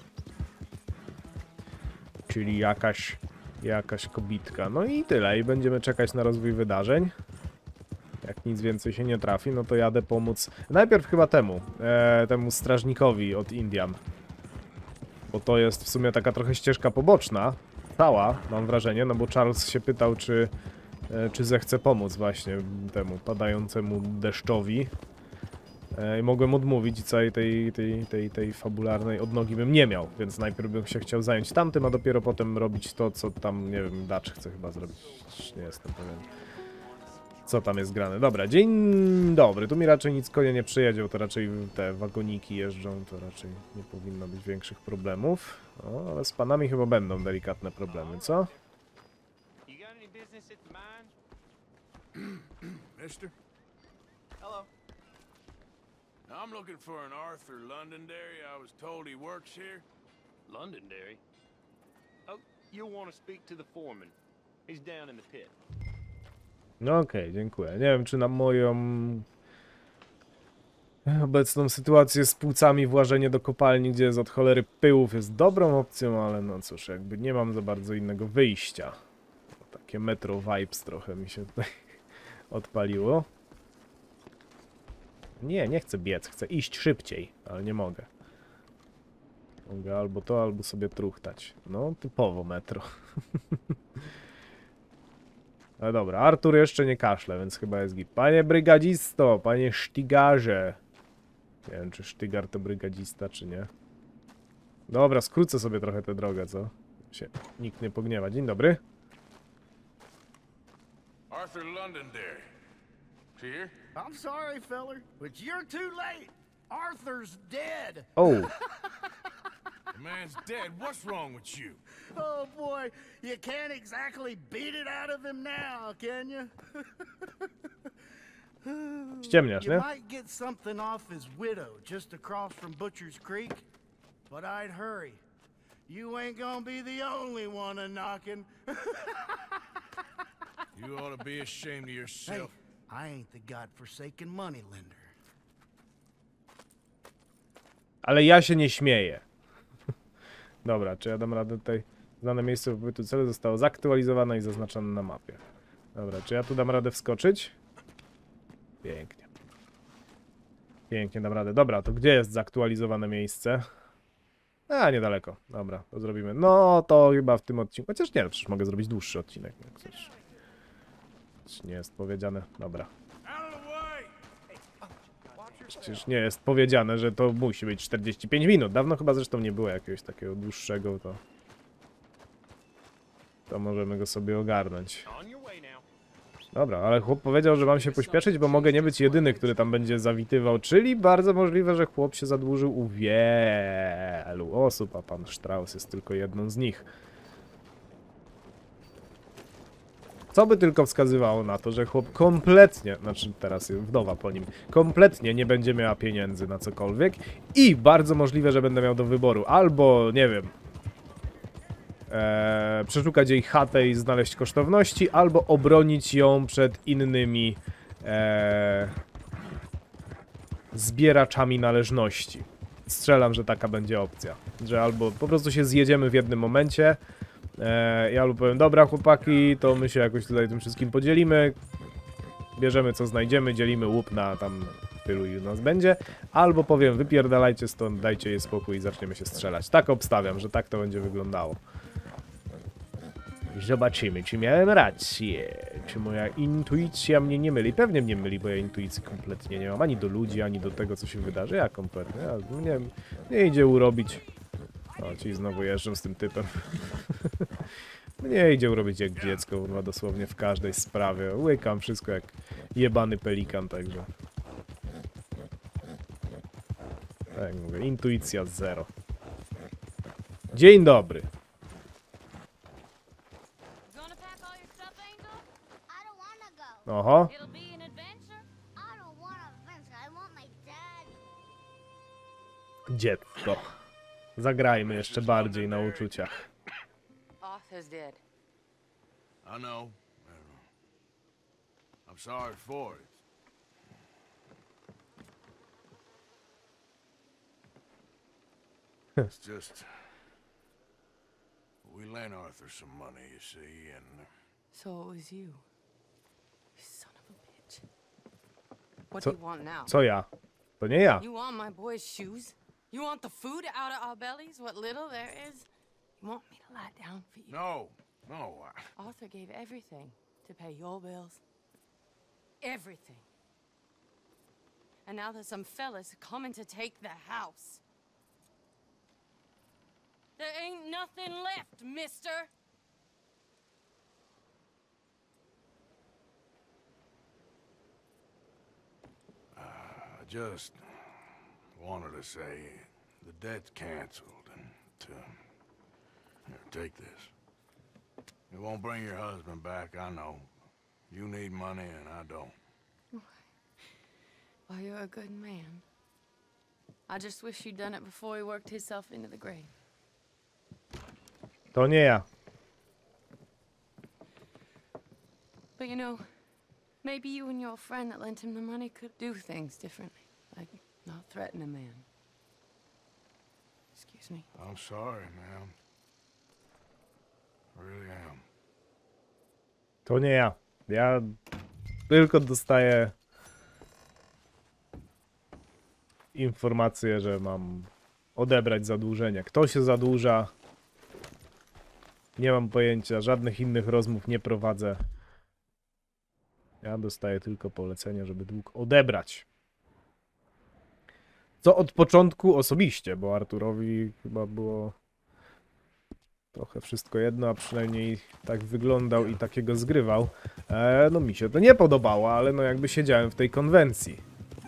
Czyli jakaś kobitka, no i tyle, i będziemy czekać na rozwój wydarzeń. Jak nic więcej się nie trafi, no to jadę pomóc. Najpierw chyba temu strażnikowi od Indian. Bo to jest w sumie taka trochę ścieżka poboczna. Cała, mam wrażenie, no bo Charles się pytał, czy zechce pomóc właśnie temu padającemu deszczowi. I mogłem odmówić i całej tej fabularnej odnogi bym nie miał, więc najpierw bym się chciał zająć tamtym, a dopiero potem robić to, co tam, nie wiem, Dutch chce chyba zrobić. Nie jestem pewien. Co tam jest grane? Dobra, dzień dobry. Tu mi raczej nic konie nie przyjedzie, bo to raczej te wagoniki jeżdżą, to raczej nie powinno być większych problemów. O, ale z panami chyba będą delikatne problemy, co? Mister? Hello. I'm looking for an Arthur Londonderry. I was told he works here. Londonderry? Oh, you'll want to speak to the foreman. He's down in the pit. No okej, dziękuję. Nie wiem, czy na moją obecną sytuację z płucami włażenie do kopalni, gdzie jest od cholery pyłów, jest dobrą opcją, ale no cóż, jakby nie mam za bardzo innego wyjścia. Takie metro vibes trochę mi się tutaj odpaliło. Nie chcę biec, chcę iść szybciej, ale nie mogę. Mogę albo to, albo sobie truchtać. No, typowo metro. No dobra, Artur jeszcze nie kaszle, więc chyba jest git. Panie brygadzisto, panie sztygarze. Nie wiem, czy sztygar to brygadzista, czy nie. Dobra, skrócę sobie trochę tę drogę, co? Się nikt nie pogniewa. Dzień dobry. Arthur Londonderry. Is he here? I'm sorry, feller, but you're too late. Arthur's dead. Oh. The man's dead. What's wrong with you? Oh boy, you can't exactly beat it out of him now, can you? Ściemniasz, You nie? might get something off his widow just across from Butcher's Creek, but I'd hurry. You ain't gonna be the only one a-knocking. You ought to be ashamed of Hey, yourself. I ain't the godforsaken moneylender. Ale ja się nie śmieję. Dobra, czy ja dam radę tutaj... Znane miejsce pobytu celu zostało zaktualizowane i zaznaczone na mapie. Dobra, czy ja tu dam radę wskoczyć? Pięknie. Pięknie dam radę. Dobra, to gdzie jest zaktualizowane miejsce? A, niedaleko. Dobra, to zrobimy. No, to chyba w tym odcinku. Chociaż nie, przecież mogę zrobić dłuższy odcinek. Jak coś nie jest powiedziane. Dobra. Out of the way! Przecież nie jest powiedziane, że to musi być 45 minut. Dawno chyba zresztą nie było jakiegoś takiego dłuższego, to możemy go sobie ogarnąć. On your way now. Dobra, ale chłop powiedział, że mam się pośpieszyć, bo mogę nie być jedyny, który tam będzie zawitywał, czyli bardzo możliwe, że chłop się zadłużył u wielu osób, a pan Strauss jest tylko jedną z nich. Co by tylko wskazywało na to, że chłop kompletnie, znaczy teraz wdowa po nim, kompletnie nie będzie miała pieniędzy na cokolwiek i bardzo możliwe, że będę miał do wyboru albo, nie wiem, przeszukać jej chatę i znaleźć kosztowności, albo obronić ją przed innymi zbieraczami należności. Strzelam, że taka będzie opcja, że albo po prostu się zjedziemy w jednym momencie, ja albo powiem, dobra chłopaki, to my się jakoś tutaj tym wszystkim podzielimy, bierzemy co znajdziemy, dzielimy łup na tam tylu i nas będzie, albo powiem, wypierdalajcie stąd, dajcie jej spokój i zaczniemy się strzelać. Tak obstawiam, że tak to będzie wyglądało. Zobaczymy, czy miałem rację, czy moja intuicja mnie nie myli. Pewnie mnie myli, bo ja intuicji kompletnie nie mam, ani do ludzi, ani do tego, co się wydarzy. Ja kompletnie, mnie idzie urobić. O, ci znowu jeżdżą z tym typem. Mnie idzie urobić jak dziecko, kurwa, dosłownie w każdej sprawie. Łykam wszystko jak jebany pelikan, także. Tak jak mówię, intuicja 0. Dzień dobry. Gonna pack all your stuff, Angel? I don't wanna go. Oho. It'll be an adventure. I don't want an adventure. I want my dad. Dziecko. Zagrajmy jeszcze bardziej na uczuciach. Arthur's dead. I know. I'm sorry for it. It's just... We lent Arthur some money, you see, and... So it was you. You son of a bitch. What Co- do you want now? Co ja? To nie ja. You want my boy's shoes? You want the food out of our bellies? What little there is? You want me to lie down for you? No, no, Arthur gave everything to pay your bills. Everything. And now there's some fellas coming to take the house. There ain't nothing left, mister. I just wanted to say the debt's canceled and to... Here, take this. It won't bring your husband back, I know. You need money and I don't. Well, you're a good man. I just wish you'd done it before he worked himself into the grave. To nie ja. But you know, maybe you and your friend that lent him the money could do things differently. Like, not threaten a man. Excuse me. I'm sorry, ma'am. I really am. To nie ja. Ja tylko dostaję informację, że mam odebrać zadłużenie. Kto się zadłuża? Nie mam pojęcia. Żadnych innych rozmów nie prowadzę. Ja dostaję tylko polecenie, żeby dług odebrać. Co od początku osobiście, bo Arturowi chyba było trochę wszystko jedno, a przynajmniej tak wyglądał i takiego zgrywał. No mi się to nie podobało, ale no jakby siedziałem w tej konwencji.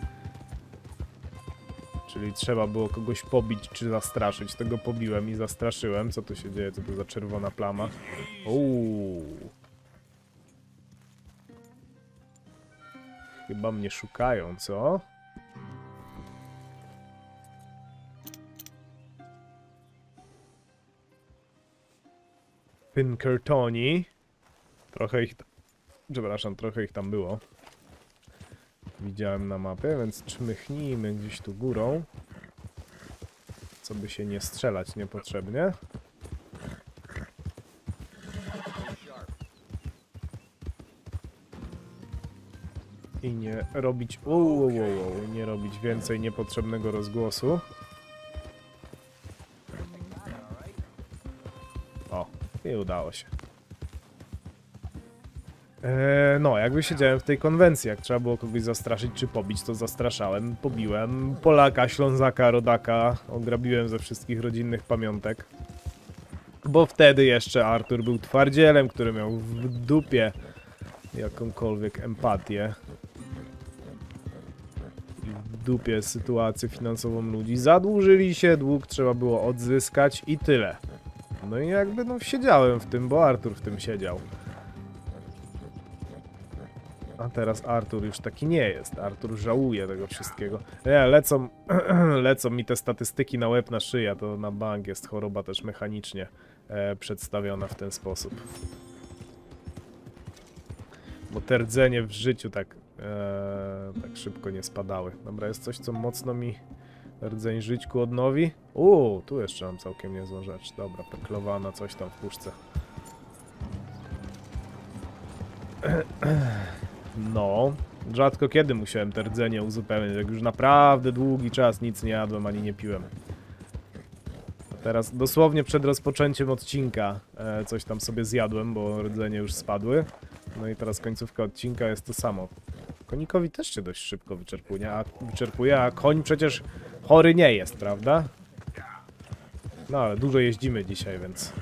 Czyli trzeba było kogoś pobić czy zastraszyć. Tego pobiłem i zastraszyłem. Co tu się dzieje? Co to za czerwona plama? Chyba mnie szukają, co? Pinkertoni. Trochę ich... Przepraszam, trochę ich tam było. Widziałem na mapie, więc czmychnijmy gdzieś tu górą. Co by się nie strzelać niepotrzebnie. I nie robić... nie robić więcej niepotrzebnego rozgłosu. O, i udało się. No, jakby siedziałem w tej konwencji, jak trzeba było kogoś zastraszyć czy pobić, to zastraszałem, pobiłem Polaka, Ślązaka, Rodaka, ograbiłem ze wszystkich rodzinnych pamiątek. Bo wtedy jeszcze Artur był twardzielem, który miał w dupie jakąkolwiek empatię. I w dupie sytuację finansową ludzi. Zadłużyli się, dług trzeba było odzyskać i tyle. No i jakby no siedziałem w tym, bo Artur w tym siedział. A teraz Artur już taki nie jest. Artur żałuje tego wszystkiego. Nie, lecą mi te statystyki na łeb, na szyję. To na bank jest choroba też mechanicznie przedstawiona w ten sposób. Bo te rdzenie w życiu tak szybko nie spadały. Dobra, jest coś, co mocno mi rdzeń żyćku odnowi. Tu jeszcze mam całkiem niezłą rzecz. Dobra, peklowana, coś tam w puszce. No, rzadko kiedy musiałem te rdzenie uzupełnić, jak już naprawdę długi czas nic nie jadłem ani nie piłem. A teraz dosłownie przed rozpoczęciem odcinka coś tam sobie zjadłem, bo rdzenie już spadły. No i teraz końcówka odcinka jest to samo. Konikowi też się dość szybko wyczerpuje, a koń przecież chory nie jest, prawda? No ale dużo jeździmy dzisiaj, więc...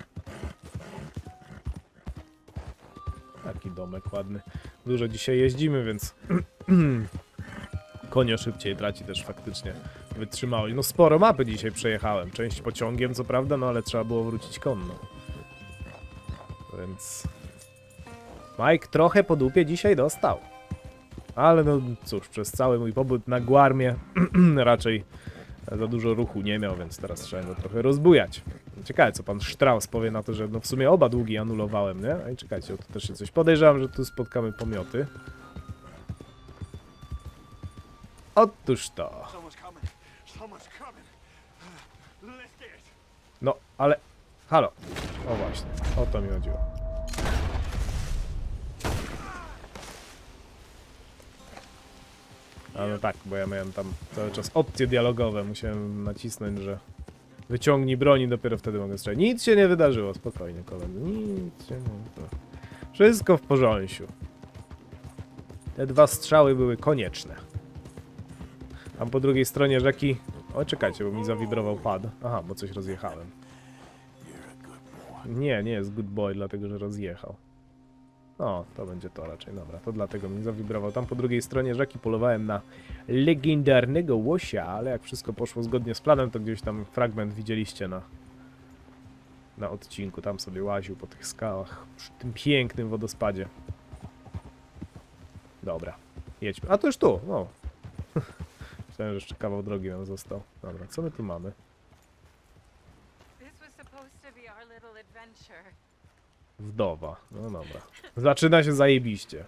Taki domek ładny. Dużo dzisiaj jeździmy, więc konio szybciej traci też faktycznie wytrzymałość. No sporo mapy dzisiaj przejechałem. Część pociągiem, co prawda, no ale trzeba było wrócić konno. Więc... Mike trochę po dupie dzisiaj dostał. Ale no cóż, przez cały mój pobyt na Guarmie raczej za dużo ruchu nie miał, więc teraz trzeba go trochę rozbujać. Ciekawe, co pan Strauss powie na to, że no w sumie oba długi anulowałem, nie? Ej, czekajcie, tu też się coś podejrzewam, że tu spotkamy pomioty. Otóż to. No, ale... Halo. O właśnie, o to mi chodziło. A no tak, bo ja miałem tam cały czas opcje dialogowe, musiałem nacisnąć, że wyciągnij broń i dopiero wtedy mogę strzelać. Nic się nie wydarzyło, spokojnie koledzy, nic się nie wydarzyło. Wszystko w porządku. Te 2 strzały były konieczne. Tam po drugiej stronie rzeki... O, czekajcie, bo mi zawibrował pad. Aha, bo coś rozjechałem. Nie, nie jest good boy, dlatego że rozjechał. O, to będzie to raczej, dobra, to dlatego mi zawibrował. Tam po drugiej stronie rzeki polowałem na legendarnego łosia, ale jak wszystko poszło zgodnie z planem, to gdzieś tam fragment widzieliście na odcinku. Tam sobie łaził po tych skałach, przy tym pięknym wodospadzie. Dobra, jedźmy. A to już tu, o. Myślałem, że jeszcze kawał drogi nam został. Dobra, co my tu mamy? Wdowa, no dobra. Zaczyna się zajebiście.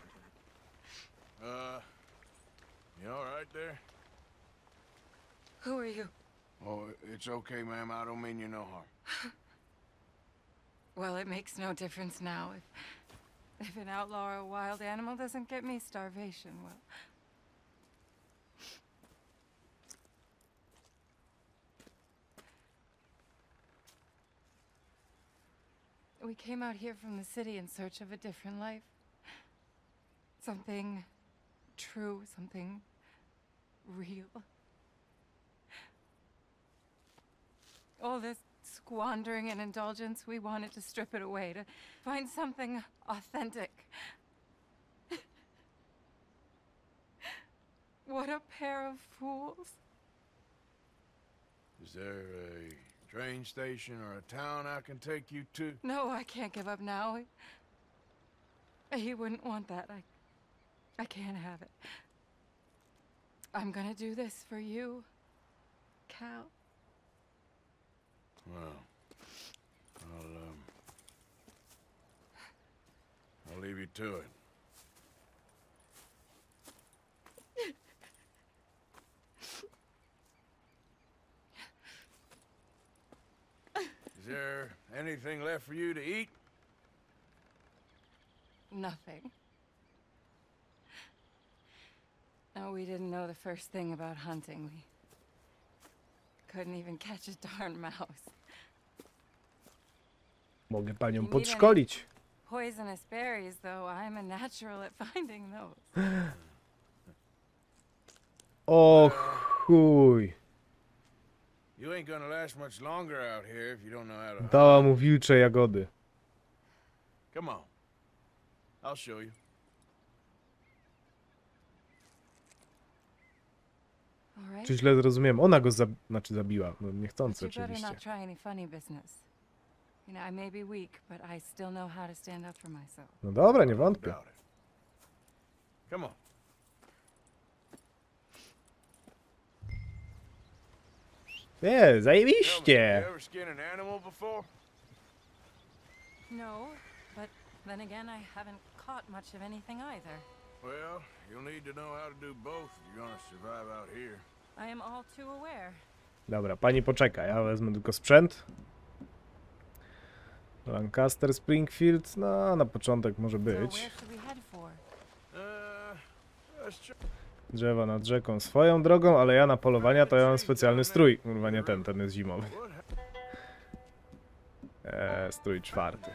You all right there? Who are you? Oh, it's okay, ma'am. I don't mean you no harm. Well, it makes no difference now. If an outlaw or a wild animal doesn't get me starvation, well... We came out here from the city in search of a different life. Something true, something real. All this squandering and indulgence, we wanted to strip it away, to find something authentic. What a pair of fools. Is there a train station or a town I can take you to? No, I can't give up now. He wouldn't want that. I can't have it. I'm gonna do this for you, Cal. Well, I'll leave you to it. Is there anything left for you to eat? Nothing. No, we didn't know the first thing about hunting. We couldn't even catch a darn mouse. Mogę panią podszkolić. Poisonous berries, though, I'm a natural at finding those. O chuj. You ain't gonna last much longer out here if you don't know how to. Dała mu wilcze jagody. Come on. I'll show you. Czy źle zrozumiałem? Ona go zabiła. No, niechcący oczywiście. No dobra, nie wątpię. Come on. Nie, zajebiście! No, but then again I haven't caught much of anything either. Well, you'll need to know how to do both if you're gonna survive out here. I am all too aware. Dobra, pani poczeka, ja wezmę tylko sprzęt. Lancaster, Springfield, no na początek może być. Drzewa nad rzeką swoją drogą, ale ja na polowania to ja mam specjalny strój. Kurwa, nie ten jest zimowy. Strój czwarty.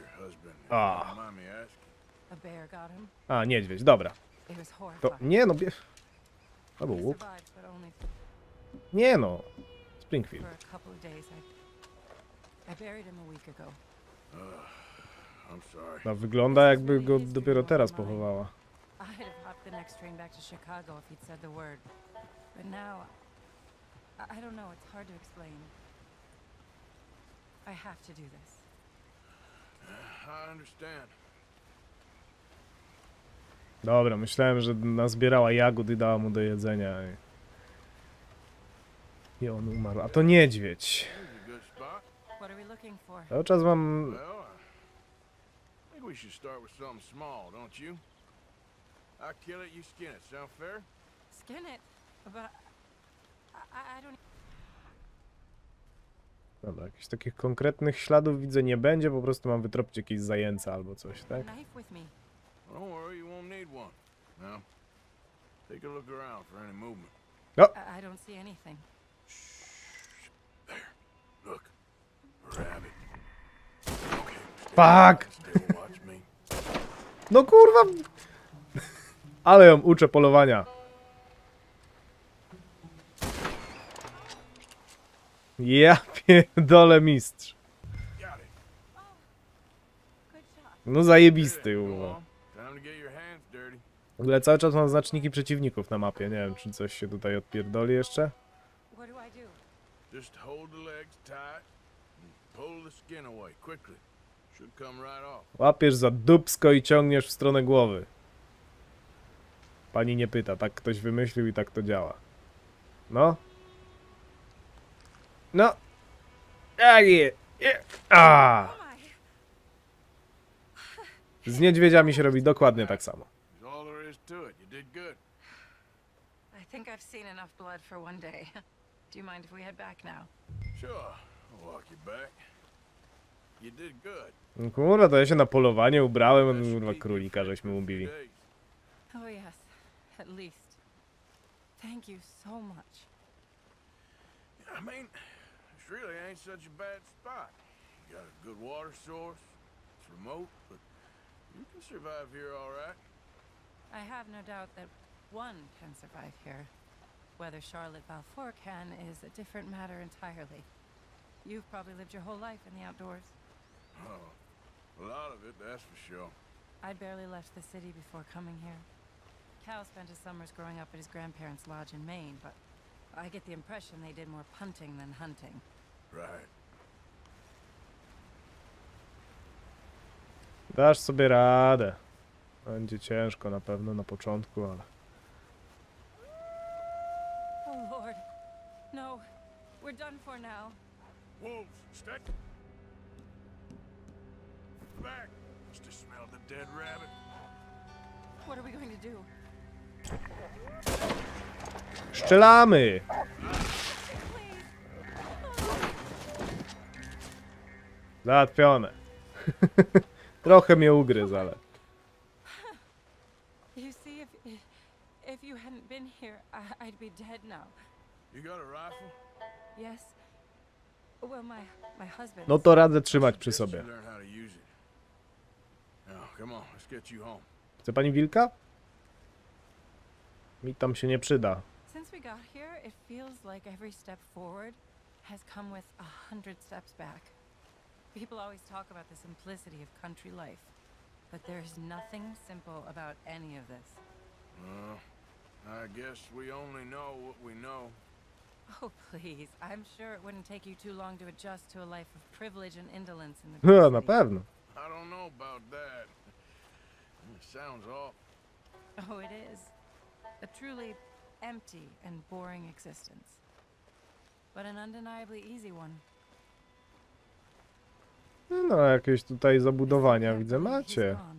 A, niedźwiedź, dobra. To, nie no, albo łuk. Nie no, Springfield. No, wygląda jakby go dopiero teraz pochowała. The next train back to Chicago if he'd said the word. But now, I don't know, it's hard to explain. I have to do this. I understand. Dobra, myślałem, że nazbierała jagód i dała mu do jedzenia. I on umarł. A to niedźwiedź. Cały czas mam... I kill it, you skin it. Sound fair? Skin it? But I don't... Dobra, jakichś takich konkretnych śladów widzę nie będzie, po prostu mam wytropić jakieś zajęca albo coś, tak? Don't worry, you won't need one. Now, take a look around for any movement. No. I don't see anything. There. Look. Rabbit. Okay. Fuck! Still watch me. No kurwa! Ale ją uczę polowania. Ja pierdolę mistrz. No zajebisty, kurwa. Time to get your hands dirty. W ogóle cały czas mam znaczniki przeciwników na mapie. Nie wiem, czy coś się tutaj odpierdoli jeszcze. What do I do? Just hold the legs tight and pull the skin away quickly. Should come right off. Łapiesz za dupsko i ciągniesz w stronę głowy. Pani nie pyta, tak ktoś wymyślił i tak to działa. No. No. Jak je. A. Z niedźwiedziami się robi dokładnie tak samo. That's all there is to it. You did good. I think I've seen enough blood for one day. Do you mind if we head back now? Sure. I'll walk you back. You did good. Kurwa, to ja się na polowanie ubrałem, kurwa królika żeśmy ubili. Oh yes, at least. Thank you so much. I mean, this really ain't such a bad spot. You got a good water source. It's remote, but you can survive here all right. I have no doubt that one can survive here. Whether Charlotte Balfour can is a different matter entirely. You've probably lived your whole life in the outdoors. Oh, a lot of it, that's for sure. I barely left the city before coming here. Cal spent his summers growing up at his grandparents' lodge in Maine, but I get the impression they did more punting than hunting. Right. Dasz sobie radę. Będzie ciężko na pewno na początku, ale... Oh Lord. No. We're done for now. Wolves, stick. Back. Must have smelled the dead rabbit. What are we going to do? Strzelamy! Załatwione. Trochę mnie ugryzł, ale... You see, if you hadn't been here, I'd be dead now. You got a rifle? Yes. Well, my husband. No to radzę trzymać przy Guess sobie. you learn how to use it. Now, come on, let's get you home. Chce pani wilka? Mi tam się nie przyda. Since we got here, it feels like every step forward has come with 100 steps back. People always talk about the simplicity of country life, but there's nothing simple about any of this. I guess we only know what we know. Oh, please. I'm sure it wouldn't take you too long to adjust to a life of privilege and indolence in the big Na city. pewno. I don't know about that. It sounds awful. Oh, it is. A truly empty and boring existence. But an undeniably easy one. No, jakieś tutaj zabudowania widzę He's macie. gone.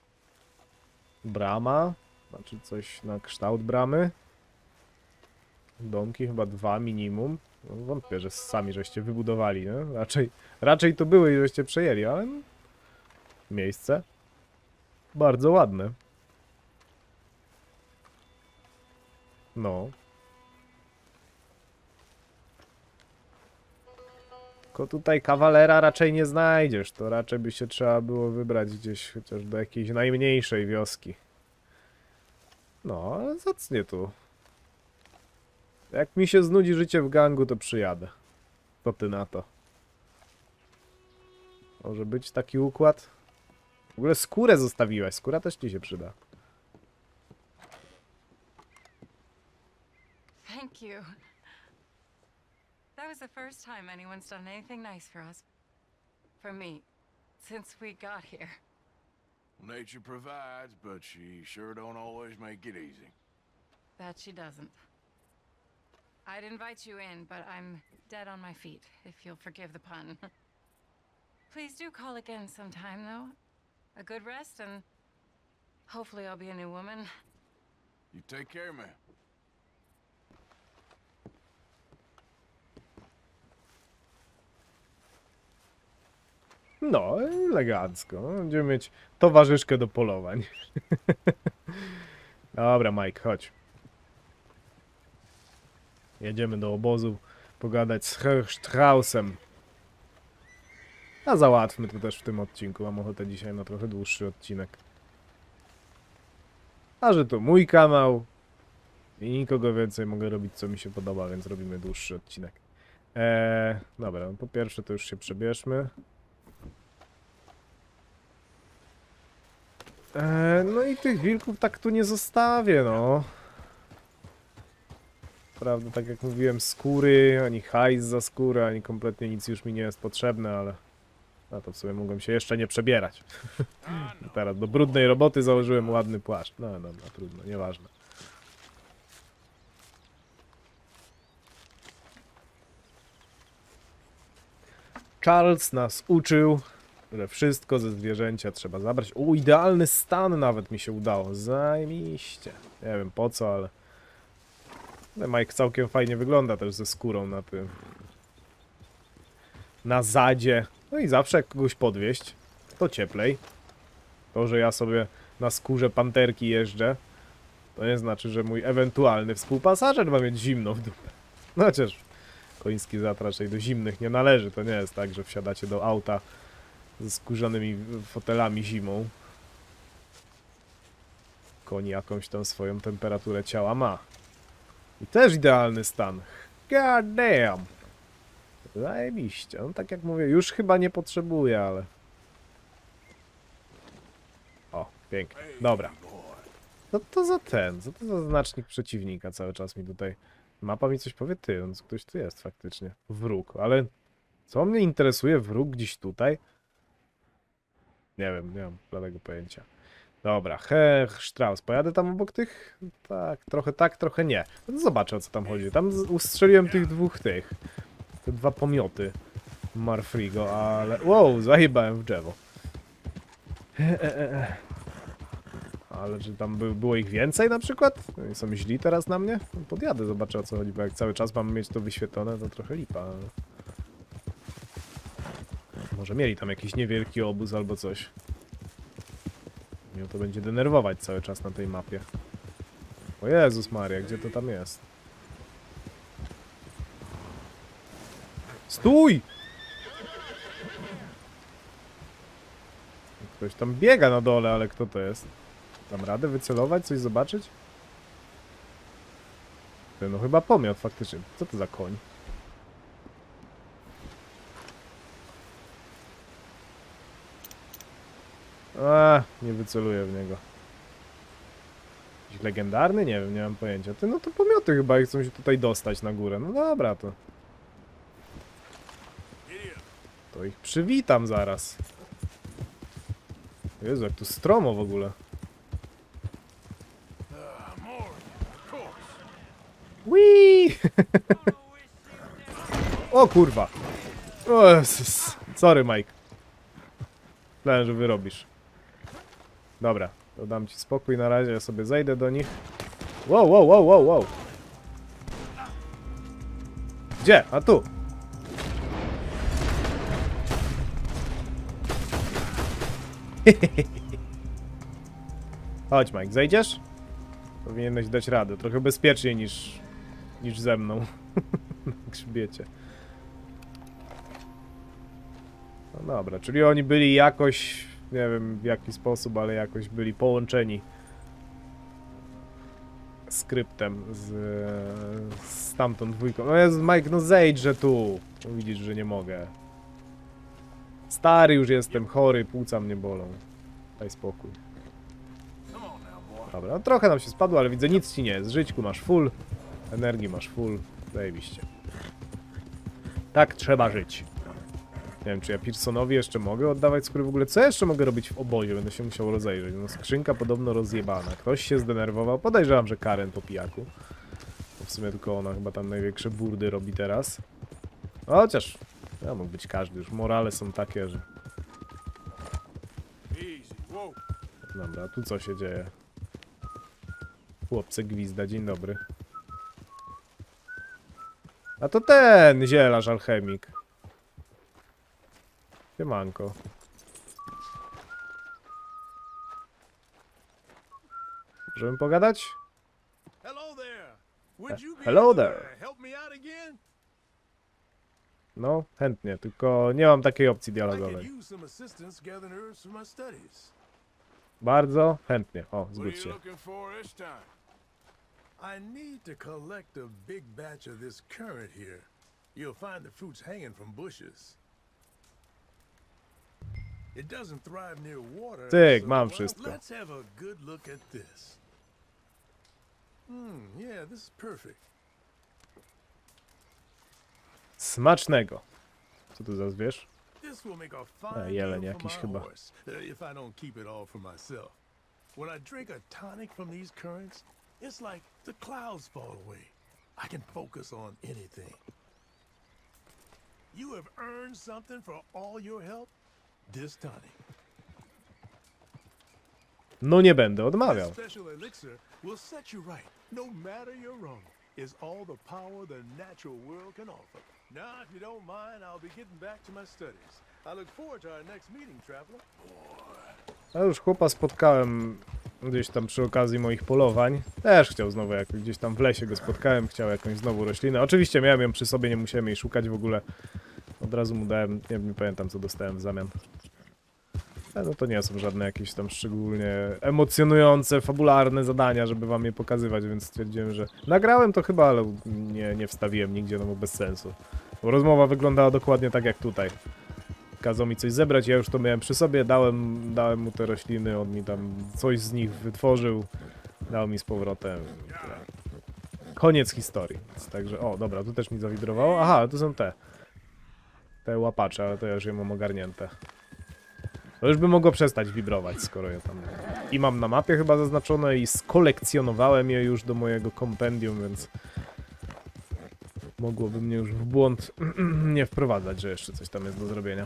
Brama. Znaczy coś na kształt bramy. Domki chyba 2 minimum. No, wątpię, że sami żeście wybudowali, nie? Raczej to były i żeście przejęli, ale... no, miejsce. Bardzo ładne. No. Tylko tutaj kawalera raczej nie znajdziesz. To raczej by się trzeba było wybrać gdzieś chociaż do jakiejś najmniejszej wioski. No, ale zacnie tu. Jak mi się znudzi życie w gangu, to przyjadę. To ty na to. Może być taki układ? W ogóle skórę zostawiłaś. Skóra też ci się przyda. Thank you. That was the first time anyone's done anything nice for us. For me. Since we got here. Nature provides, but she sure don't always make it easy. That she doesn't. I'd invite you in, but I'm dead on my feet, if you'll forgive the pun. Please do call again sometime, though. A good rest, and hopefully I'll be a new woman. You take care, man. No, elegancko. Będziemy mieć towarzyszkę do polowań. Dobra, Mike, chodź. Jedziemy do obozu pogadać z Straussem. A załatwmy to też w tym odcinku. Mam ochotę dzisiaj na trochę dłuższy odcinek. A że to mój kanał i nikogo więcej mogę robić, co mi się podoba, więc robimy dłuższy odcinek. Dobra, no po pierwsze to już się przebierzmy. No i tych wilków tak tu nie zostawię, no. Prawda, tak jak mówiłem, skóry, ani hajs za skórę, ani kompletnie nic już mi nie jest potrzebne, ale na to w sumie mogłem się jeszcze nie przebierać. Teraz do brudnej roboty założyłem ładny płaszcz. No dobra, trudno, nieważne. Charles nas uczył, że wszystko ze zwierzęcia trzeba zabrać. O, idealny stan nawet mi się udało. Zajebiście. Nie wiem po co, ale Mike całkiem fajnie wygląda też ze skórą na tym. Na zadzie. No i zawsze jak kogoś podwieźć, to cieplej. To, że ja sobie na skórze panterki jeżdżę, to nie znaczy, że mój ewentualny współpasażer ma mieć zimno w dupę. No chociaż koński zat raczej do zimnych nie należy. To nie jest tak, że wsiadacie do auta ze skórzanymi fotelami zimą. Koń jakąś tam swoją temperaturę ciała ma. I też idealny stan. God damn. Zajebiście. No tak jak mówię, już chyba nie potrzebuję, ale... O, pięknie. Dobra. Co to za ten? Co to za znacznik przeciwnika cały czas mi tutaj... Mapa mi coś powie, ty, on ktoś tu jest faktycznie. Wróg, ale... Co mnie interesuje wróg gdzieś tutaj? Nie wiem, nie mam żadnego pojęcia. Dobra, Strauss, pojadę tam obok tych? Tak, trochę nie. No zobaczę, o co tam chodzi. Tam ustrzeliłem tych dwóch tych. Te dwa pomioty Marfrigo, ale... Wow, zajebałem w drzewo. Ale czy tam było ich więcej na przykład? Oni są źli teraz na mnie? No, podjadę, zobaczę, o co chodzi, bo jak cały czas mam mieć to wyświetlone, to trochę lipa. Może mieli tam jakiś niewielki obóz albo coś. Mnie to będzie denerwować cały czas na tej mapie. O Jezus Maria, gdzie to tam jest? Stój! Ktoś tam biega na dole, ale kto to jest? Dam radę wycelować, coś zobaczyć? No chyba pomiot faktycznie. Co to za koń? Nie wyceluję w niego. Jakiś legendarny? Nie wiem, nie mam pojęcia. Ty, no to pomioty chyba chcą się tutaj dostać na górę. No dobra, to... To ich przywitam zaraz. Jezu, jak tu stromo w ogóle. Whee! O kurwa. O Jezus. Sorry, Mike. Myślałem, że wyrobisz. Dobra, to dam ci spokój na razie, ja sobie zejdę do nich. Wow. Gdzie? A tu. Chodź, Mike, zejdziesz? Powinieneś dać radę. Trochę bezpieczniej niż ze mną. Na grzbiecie. No dobra, czyli oni byli jakoś, nie wiem w jaki sposób, ale jakoś byli połączeni skryptem z tamtą dwójką. No Jezus, Mike, no zejdźże tu. No widzisz, że nie mogę. Stary już jestem, chory, płuca mnie bolą. Daj spokój. Dobra, no trochę nam się spadło, ale widzę, nic ci nie jest. Żyćku masz full, energii masz full. Zajebiście. Tak trzeba żyć. Nie wiem, czy ja Pearsonowi jeszcze mogę oddawać skóry w ogóle. Co jeszcze mogę robić w obozie? Będę się musiał rozejrzeć. No skrzynka podobno rozjebana. Ktoś się zdenerwował. Podejrzewam, że Karen po pijaku. Bo w sumie tylko ona chyba tam największe burdy robi teraz. No, chociaż ja mógł być każdy. Już morale są takie, że... Dobra, tu co się dzieje? Chłopcy gwizda, dzień dobry. A to ten zielarz alchemik. Siemanko. Możemy pogadać? Hello there. No, chętnie, tylko nie mam takiej opcji dialogowej. Bardzo chętnie. O, zgódź się. I need to collect a big batch of this current here. you'll find the fruits hanging from bushes. It doesn't thrive near water. Tyk, so, mam well, wszystko. let's have a good look at this. Yeah, this is perfect. Smacznego. Co tu za zwierz? This will make a fine jeleń meal for jakiś my chyba. horse, if I don't keep it all for myself. When I drink a tonic from these currents, it's like the clouds fall away. I can focus on anything. You have earned something for all your help. This tonic. No nie będę This odmawiał. special elixir will set you right, no matter your wrong. Is all the power the natural world can offer. Now, if you don't mind, I'll be getting back to my studies. I look forward to our next meeting, traveler. A już chłopa spotkałem gdzieś tam przy okazji moich polowań. Też chciał znowu, jak gdzieś tam w lesie go spotkałem, chciał jakąś znowu roślinę. Oczywiście miałem ją przy sobie, nie musiałem jej szukać w ogóle. Od razu mu dałem, nie pamiętam co dostałem w zamian. Ale no to nie są żadne jakieś tam szczególnie emocjonujące, fabularne zadania, żeby wam je pokazywać, więc stwierdziłem, że nagrałem to chyba, ale nie wstawiłem nigdzie, no bo bez sensu. Bo rozmowa wyglądała dokładnie tak jak tutaj. Kazał mi coś zebrać, ja już to miałem przy sobie, dałem mu te rośliny, on mi tam coś z nich wytworzył, dał mi z powrotem. Koniec historii. Także, o dobra, tu też mi zawibrowało. Aha, tu są te łapacze, ale to ja już je mam ogarnięte. To już by mogło przestać wibrować, skoro je tam... I mam na mapie chyba zaznaczone i skolekcjonowałem je już do mojego kompendium, więc... Mogłoby mnie już w błąd nie wprowadzać, że jeszcze coś tam jest do zrobienia.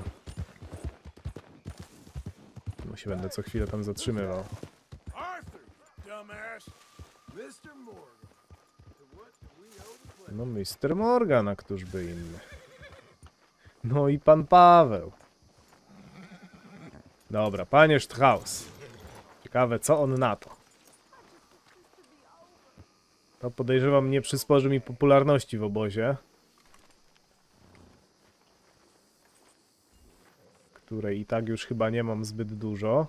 Bo się będę co chwilę tam zatrzymywał. Arthur, dumbass. Mr. Morgan. To what we owe the pleasure. No Mr. Morgan, a któż by inny. No i pan Paweł. Dobra, panie Strauss. Ciekawe, co on na to. To podejrzewam nie przysporzy mi popularności w obozie. Której i tak już chyba nie mam zbyt dużo.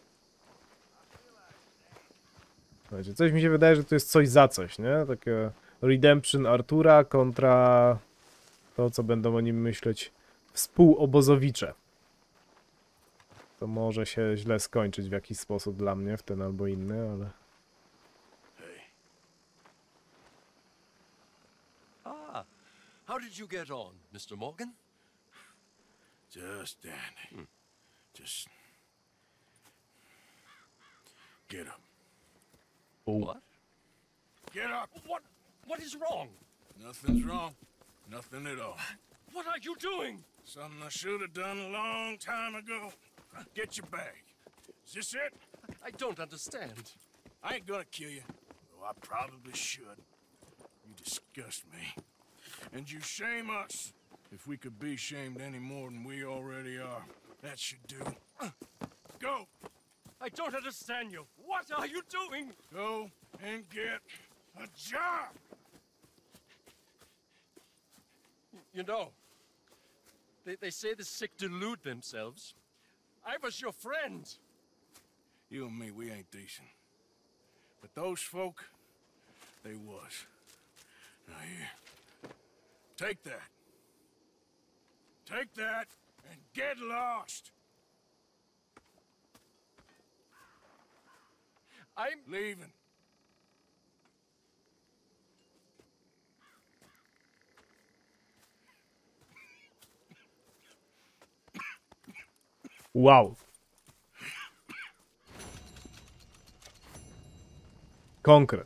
Słuchajcie, coś mi się wydaje, że to jest coś za coś, nie? Takie Redemption Artura kontra to, co będą o nim myśleć współobozowicze. To może się źle skończyć w jakiś sposób dla mnie, w ten albo inny, ale... How did you get on, Mr. Morgan? Just dandy. Just get up. What? Get up. What is wrong? Nothing's wrong. Nothing at all. What are you doing? Something I should have done a long time ago. Get your bag. Is this it? I don't understand. I ain't gonna kill you, though I probably should. You disgust me. And you shame us. If we could be shamed any more than we already are, that should do. Go! I don't understand you. What are you doing? Go and get a job! You know, they say the sick delude themselves. I was your friend. You and me, we ain't decent. But those folk, they was. Now here, take that. Take that and get lost. I'm leaving. Wow. Konkret.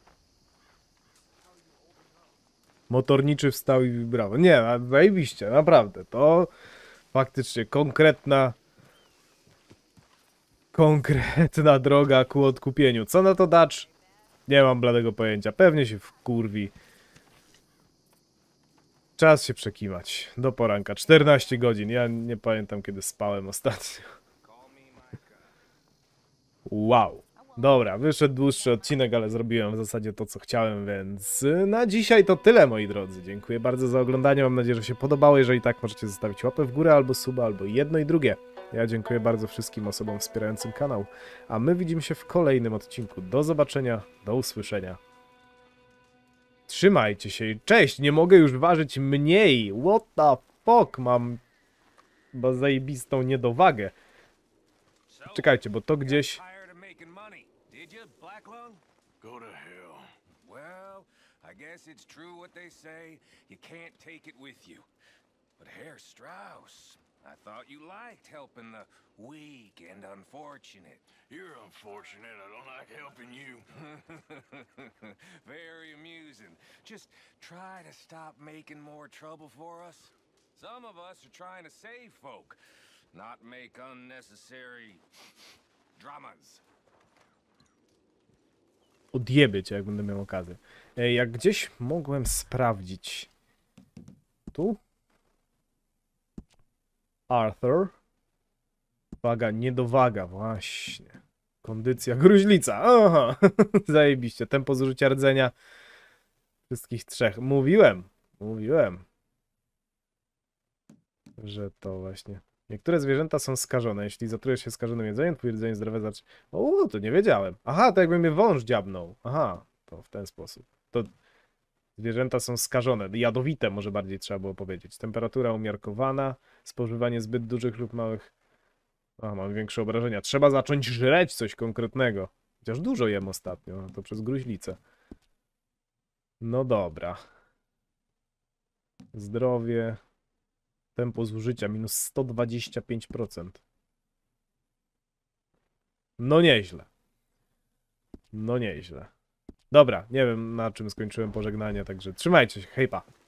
Motorniczy wstał i brawo. Nie, zajebiście, naprawdę. To faktycznie konkretna droga ku odkupieniu. Co na to dacz? Nie mam bladego pojęcia. Pewnie się wkurwi. Czas się przekimać. Do poranka. 14 godzin. Ja nie pamiętam, kiedy spałem ostatnio. Wow. Dobra, wyszedł dłuższy odcinek, ale zrobiłem w zasadzie to, co chciałem, więc na dzisiaj to tyle, moi drodzy. Dziękuję bardzo za oglądanie, mam nadzieję, że się podobało. Jeżeli tak, możecie zostawić łapę w górę albo suba, albo jedno i drugie. Ja dziękuję bardzo wszystkim osobom wspierającym kanał, a my widzimy się w kolejnym odcinku. Do zobaczenia, do usłyszenia. Trzymajcie się. Cześć, nie mogę już ważyć mniej. What the fuck? Mam chyba zajebistą niedowagę. Czekajcie, bo to gdzieś... Tired of making money, did you, Black Lung? Go to hell. Well, I guess it's true what they say. You can't take it with you. But Herr Strauss, I thought you liked helping the weak and unfortunate. You're unfortunate. I don't like helping you. Very amusing. Just try to stop making more trouble for us. Some of us are trying to save folk, not make unnecessary dramas. Odjebie cię, jak będę miał okazję. Jak gdzieś mogłem sprawdzić... Tu? Arthur. Waga, niedowaga, właśnie. Kondycja, gruźlica. Aha, zajebiście. Tempo zużycia rdzenia wszystkich trzech. Mówiłem, że to właśnie. Niektóre zwierzęta są skażone. Jeśli zatrujesz się skażonym jedzeniem, twoje rdzenie zdrowe zacznie... O, to nie wiedziałem. Aha, to jakby mnie wąż dziabnął. Aha, to w ten sposób. To zwierzęta są skażone. Jadowite może bardziej trzeba było powiedzieć. Temperatura umiarkowana. Spożywanie zbyt dużych lub małych... A, mam większe obrażenia. Trzeba zacząć żreć coś konkretnego. Chociaż dużo jem ostatnio. No to przez gruźlicę. No dobra. Zdrowie. Tempo zużycia minus 125%. No nieźle. No nieźle. Dobra, nie wiem na czym skończyłem pożegnanie, także trzymajcie się, hejpa.